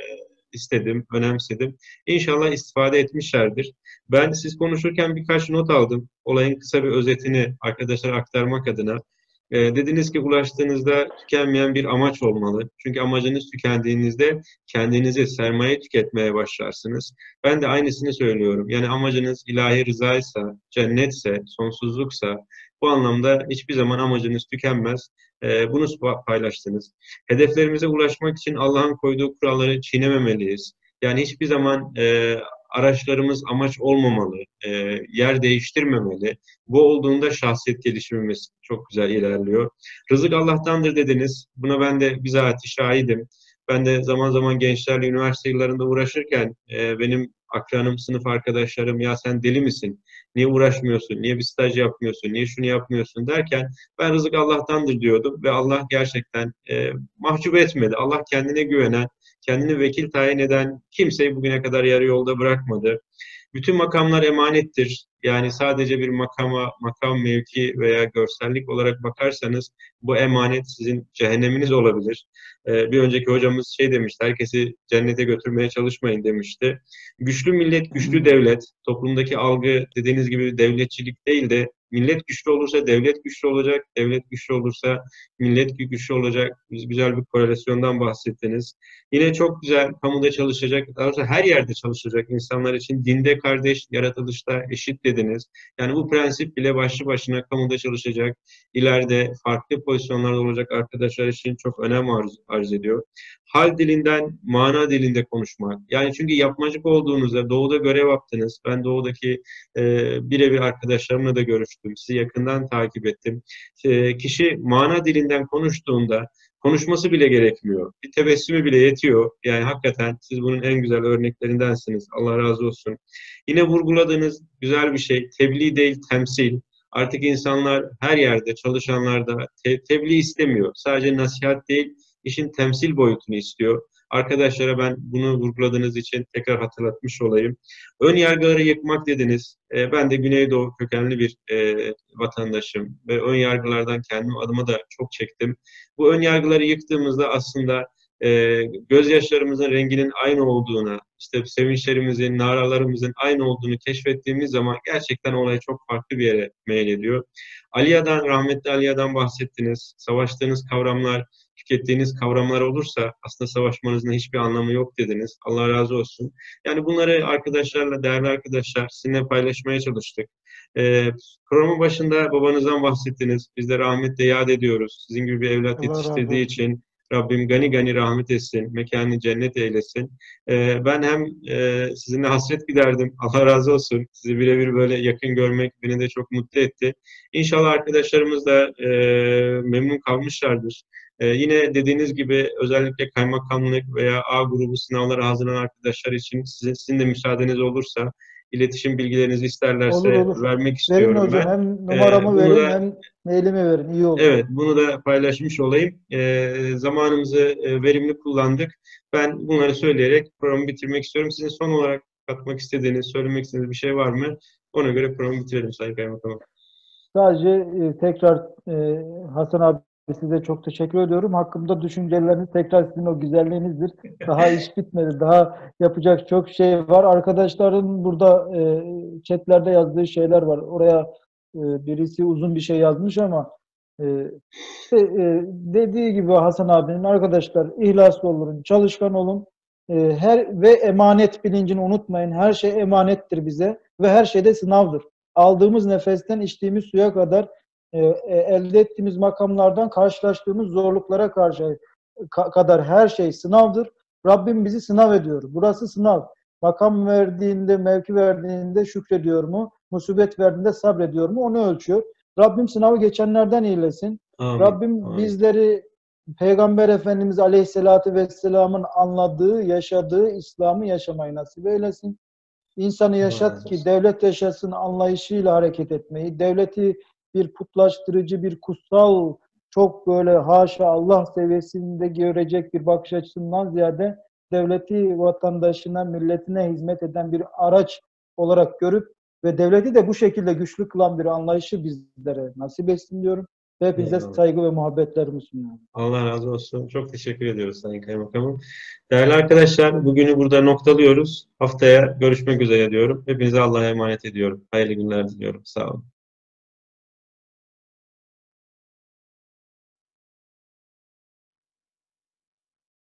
istedim, önemsedim. İnşallah istifade etmişlerdir. Ben siz konuşurken birkaç not aldım. Olayın kısa bir özetini arkadaşlara aktarmak adına. E, dediniz ki ulaştığınızda tükenmeyen bir amaç olmalı. Çünkü amacınız tükendiğinizde kendinizi, sermaye tüketmeye başlarsınız. Ben de aynısını söylüyorum. Yani amacınız ilahi rızaysa, cennetse, sonsuzluksa, bu anlamda hiçbir zaman amacınız tükenmez. E, bunu paylaştınız. Hedeflerimize ulaşmak için Allah'ın koyduğu kuralları çiğnememeliyiz. Yani hiçbir zaman e, araçlarımız amaç olmamalı, e, yer değiştirmemeli. Bu olduğunda şahsiyet gelişimimiz çok güzel ilerliyor. Rızık Allah'tandır dediniz. Buna ben de bizatihi şahidim. Ben de zaman zaman gençlerle üniversite yıllarında uğraşırken e, benim akranım, sınıf arkadaşlarım ya sen deli misin? Niye uğraşmıyorsun? Niye bir staj yapmıyorsun? Niye şunu yapmıyorsun derken ben rızık Allah'tandır diyordum ve Allah gerçekten e, mahcup etmedi. Allah kendine güvenen, kendini vekil tayin eden kimseyi bugüne kadar yarı yolda bırakmadı. Bütün makamlar emanettir. Yani sadece bir makama, makam, mevki veya görsellik olarak bakarsanız bu emanet sizin cehenneminiz olabilir. Ee, bir önceki hocamız şey demişti, herkesi cennete götürmeye çalışmayın demişti. Güçlü millet, güçlü devlet. Toplumdaki algı dediğiniz gibi devletçilik değil de millet güçlü olursa devlet güçlü olacak, devlet güçlü olursa millet güçlü olacak. Biz güzel bir korelasyondan bahsettiniz. Yine çok güzel kamuda çalışacak, daha doğrusu her yerde çalışacak insanlar için dinde kardeş, yaratılışta eşit dediniz. Yani bu prensip bile başlı başına kamuda çalışacak, ileride farklı pozisyonlarda olacak arkadaşlar için çok önem arz, arz ediyor. Hal dilinden mana dilinde konuşmak. Yani çünkü yapmacık olduğunuzda doğuda görev yaptınız. Ben doğudaki e, birebir arkadaşlarımla da görüştüm. Sizi yakından takip ettim. E, kişi mana dilinden konuştuğunda konuşması bile gerekmiyor. Bir tebessümü bile yetiyor. Yani hakikaten siz bunun en güzel örneklerindensiniz. Allah razı olsun. Yine vurguladığınız güzel bir şey. Tebliğ değil, temsil. Artık insanlar her yerde, çalışanlar da te tebliğ istemiyor. Sadece nasihat değil, işin temsil boyutunu istiyor. Arkadaşlara ben bunu vurguladığınız için tekrar hatırlatmış olayım. Ön yargıları yıkmak dediniz. E, ben de Güneydoğu kökenli bir e, vatandaşım ve ön yargılardan kendim adıma da çok çektim. Bu ön yargıları yıktığımızda aslında e, gözyaşlarımızın renginin aynı olduğuna, işte sevinçlerimizin, naralarımızın aynı olduğunu keşfettiğimiz zaman gerçekten olay çok farklı bir yere meylediyor. Aliya'dan, rahmetli Aliya'dan bahsettiniz. Savaştığınız kavramlar, tükettiğiniz kavramlar olursa aslında savaşmanızın hiçbir anlamı yok dediniz. Allah razı olsun. Yani bunları arkadaşlarla, değerli arkadaşlar sizinle paylaşmaya çalıştık. Ee, programın başında babanızdan bahsettiniz. Biz de rahmetle yad ediyoruz. Sizin gibi bir evlat yetiştirdiği için Rabbim gani gani rahmet etsin, mekanını cennet eylesin. Ee, ben hem e, sizinle hasret giderdim, Allah razı olsun. Sizi birebir böyle yakın görmek beni de çok mutlu etti. İnşallah arkadaşlarımız da e, memnun kalmışlardır. Ee, yine dediğiniz gibi özellikle kaymakamlık veya A grubu sınavlara hazırlanan arkadaşlar için sizin, sizin de müsaadeniz olursa iletişim bilgilerinizi isterlerse olur, olur. vermek istiyorum. Verin hocam, ben. hem numaramı ee, verin da, hem mailimi verin. İyi olur. Evet, bunu da paylaşmış olayım. Ee, zamanımızı e, verimli kullandık. Ben bunları söyleyerek programı bitirmek istiyorum. Sizin son olarak katmak istediğiniz, söylemek istediğiniz bir şey var mı? Ona göre programı bitirelim Sayın Kaymakamım. Sadece e, tekrar e, Hasan abi size çok teşekkür ediyorum. Hakkımda düşünceleriniz tekrar sizin o güzelliğinizdir. Daha iş bitmedi. Daha yapacak çok şey var. Arkadaşların burada e, chatlerde yazdığı şeyler var. Oraya e, birisi uzun bir şey yazmış ama e, işte, e, dediği gibi Hasan abinin arkadaşlar ihlaslı olun, çalışkan olun. E, her ve emanet bilincini unutmayın. Her şey emanettir bize ve her şey de sınavdır. Aldığımız nefesten içtiğimiz suya kadar e, e, elde ettiğimiz makamlardan karşılaştığımız zorluklara karşı ka, kadar her şey sınavdır. Rabbim bizi sınav ediyor. Burası sınav. Makam verdiğinde, mevki verdiğinde şükrediyor mu? Musibet verdiğinde sabrediyor mu? Onu ölçüyor. Rabbim sınavı geçenlerden eylesin. Amin. Rabbim Amin. bizleri Peygamber Efendimiz Aleyhisselatü Vesselam'ın anladığı, yaşadığı İslam'ı yaşamayı nasip eylesin. İnsanı yaşat ki devlet yaşasın anlayışıyla hareket etmeyi, devleti bir putlaştırıcı, bir kutsal, çok böyle haşa Allah seviyesinde görecek bir bakış açısından ziyade devleti vatandaşına, milletine hizmet eden bir araç olarak görüp ve devleti de bu şekilde güçlü kılan bir anlayışı bizlere nasip etsin diyorum. Ve hepinize Eyvallah. saygı ve muhabbetlerimi sunuyorum. Allah razı olsun. Çok teşekkür ediyoruz Sayın Kaymakamım. Değerli arkadaşlar, bugünü burada noktalıyoruz. Haftaya görüşmek üzere diyorum. Hepinize Allah'a emanet ediyorum. Hayırlı günler diliyorum. Sağ olun.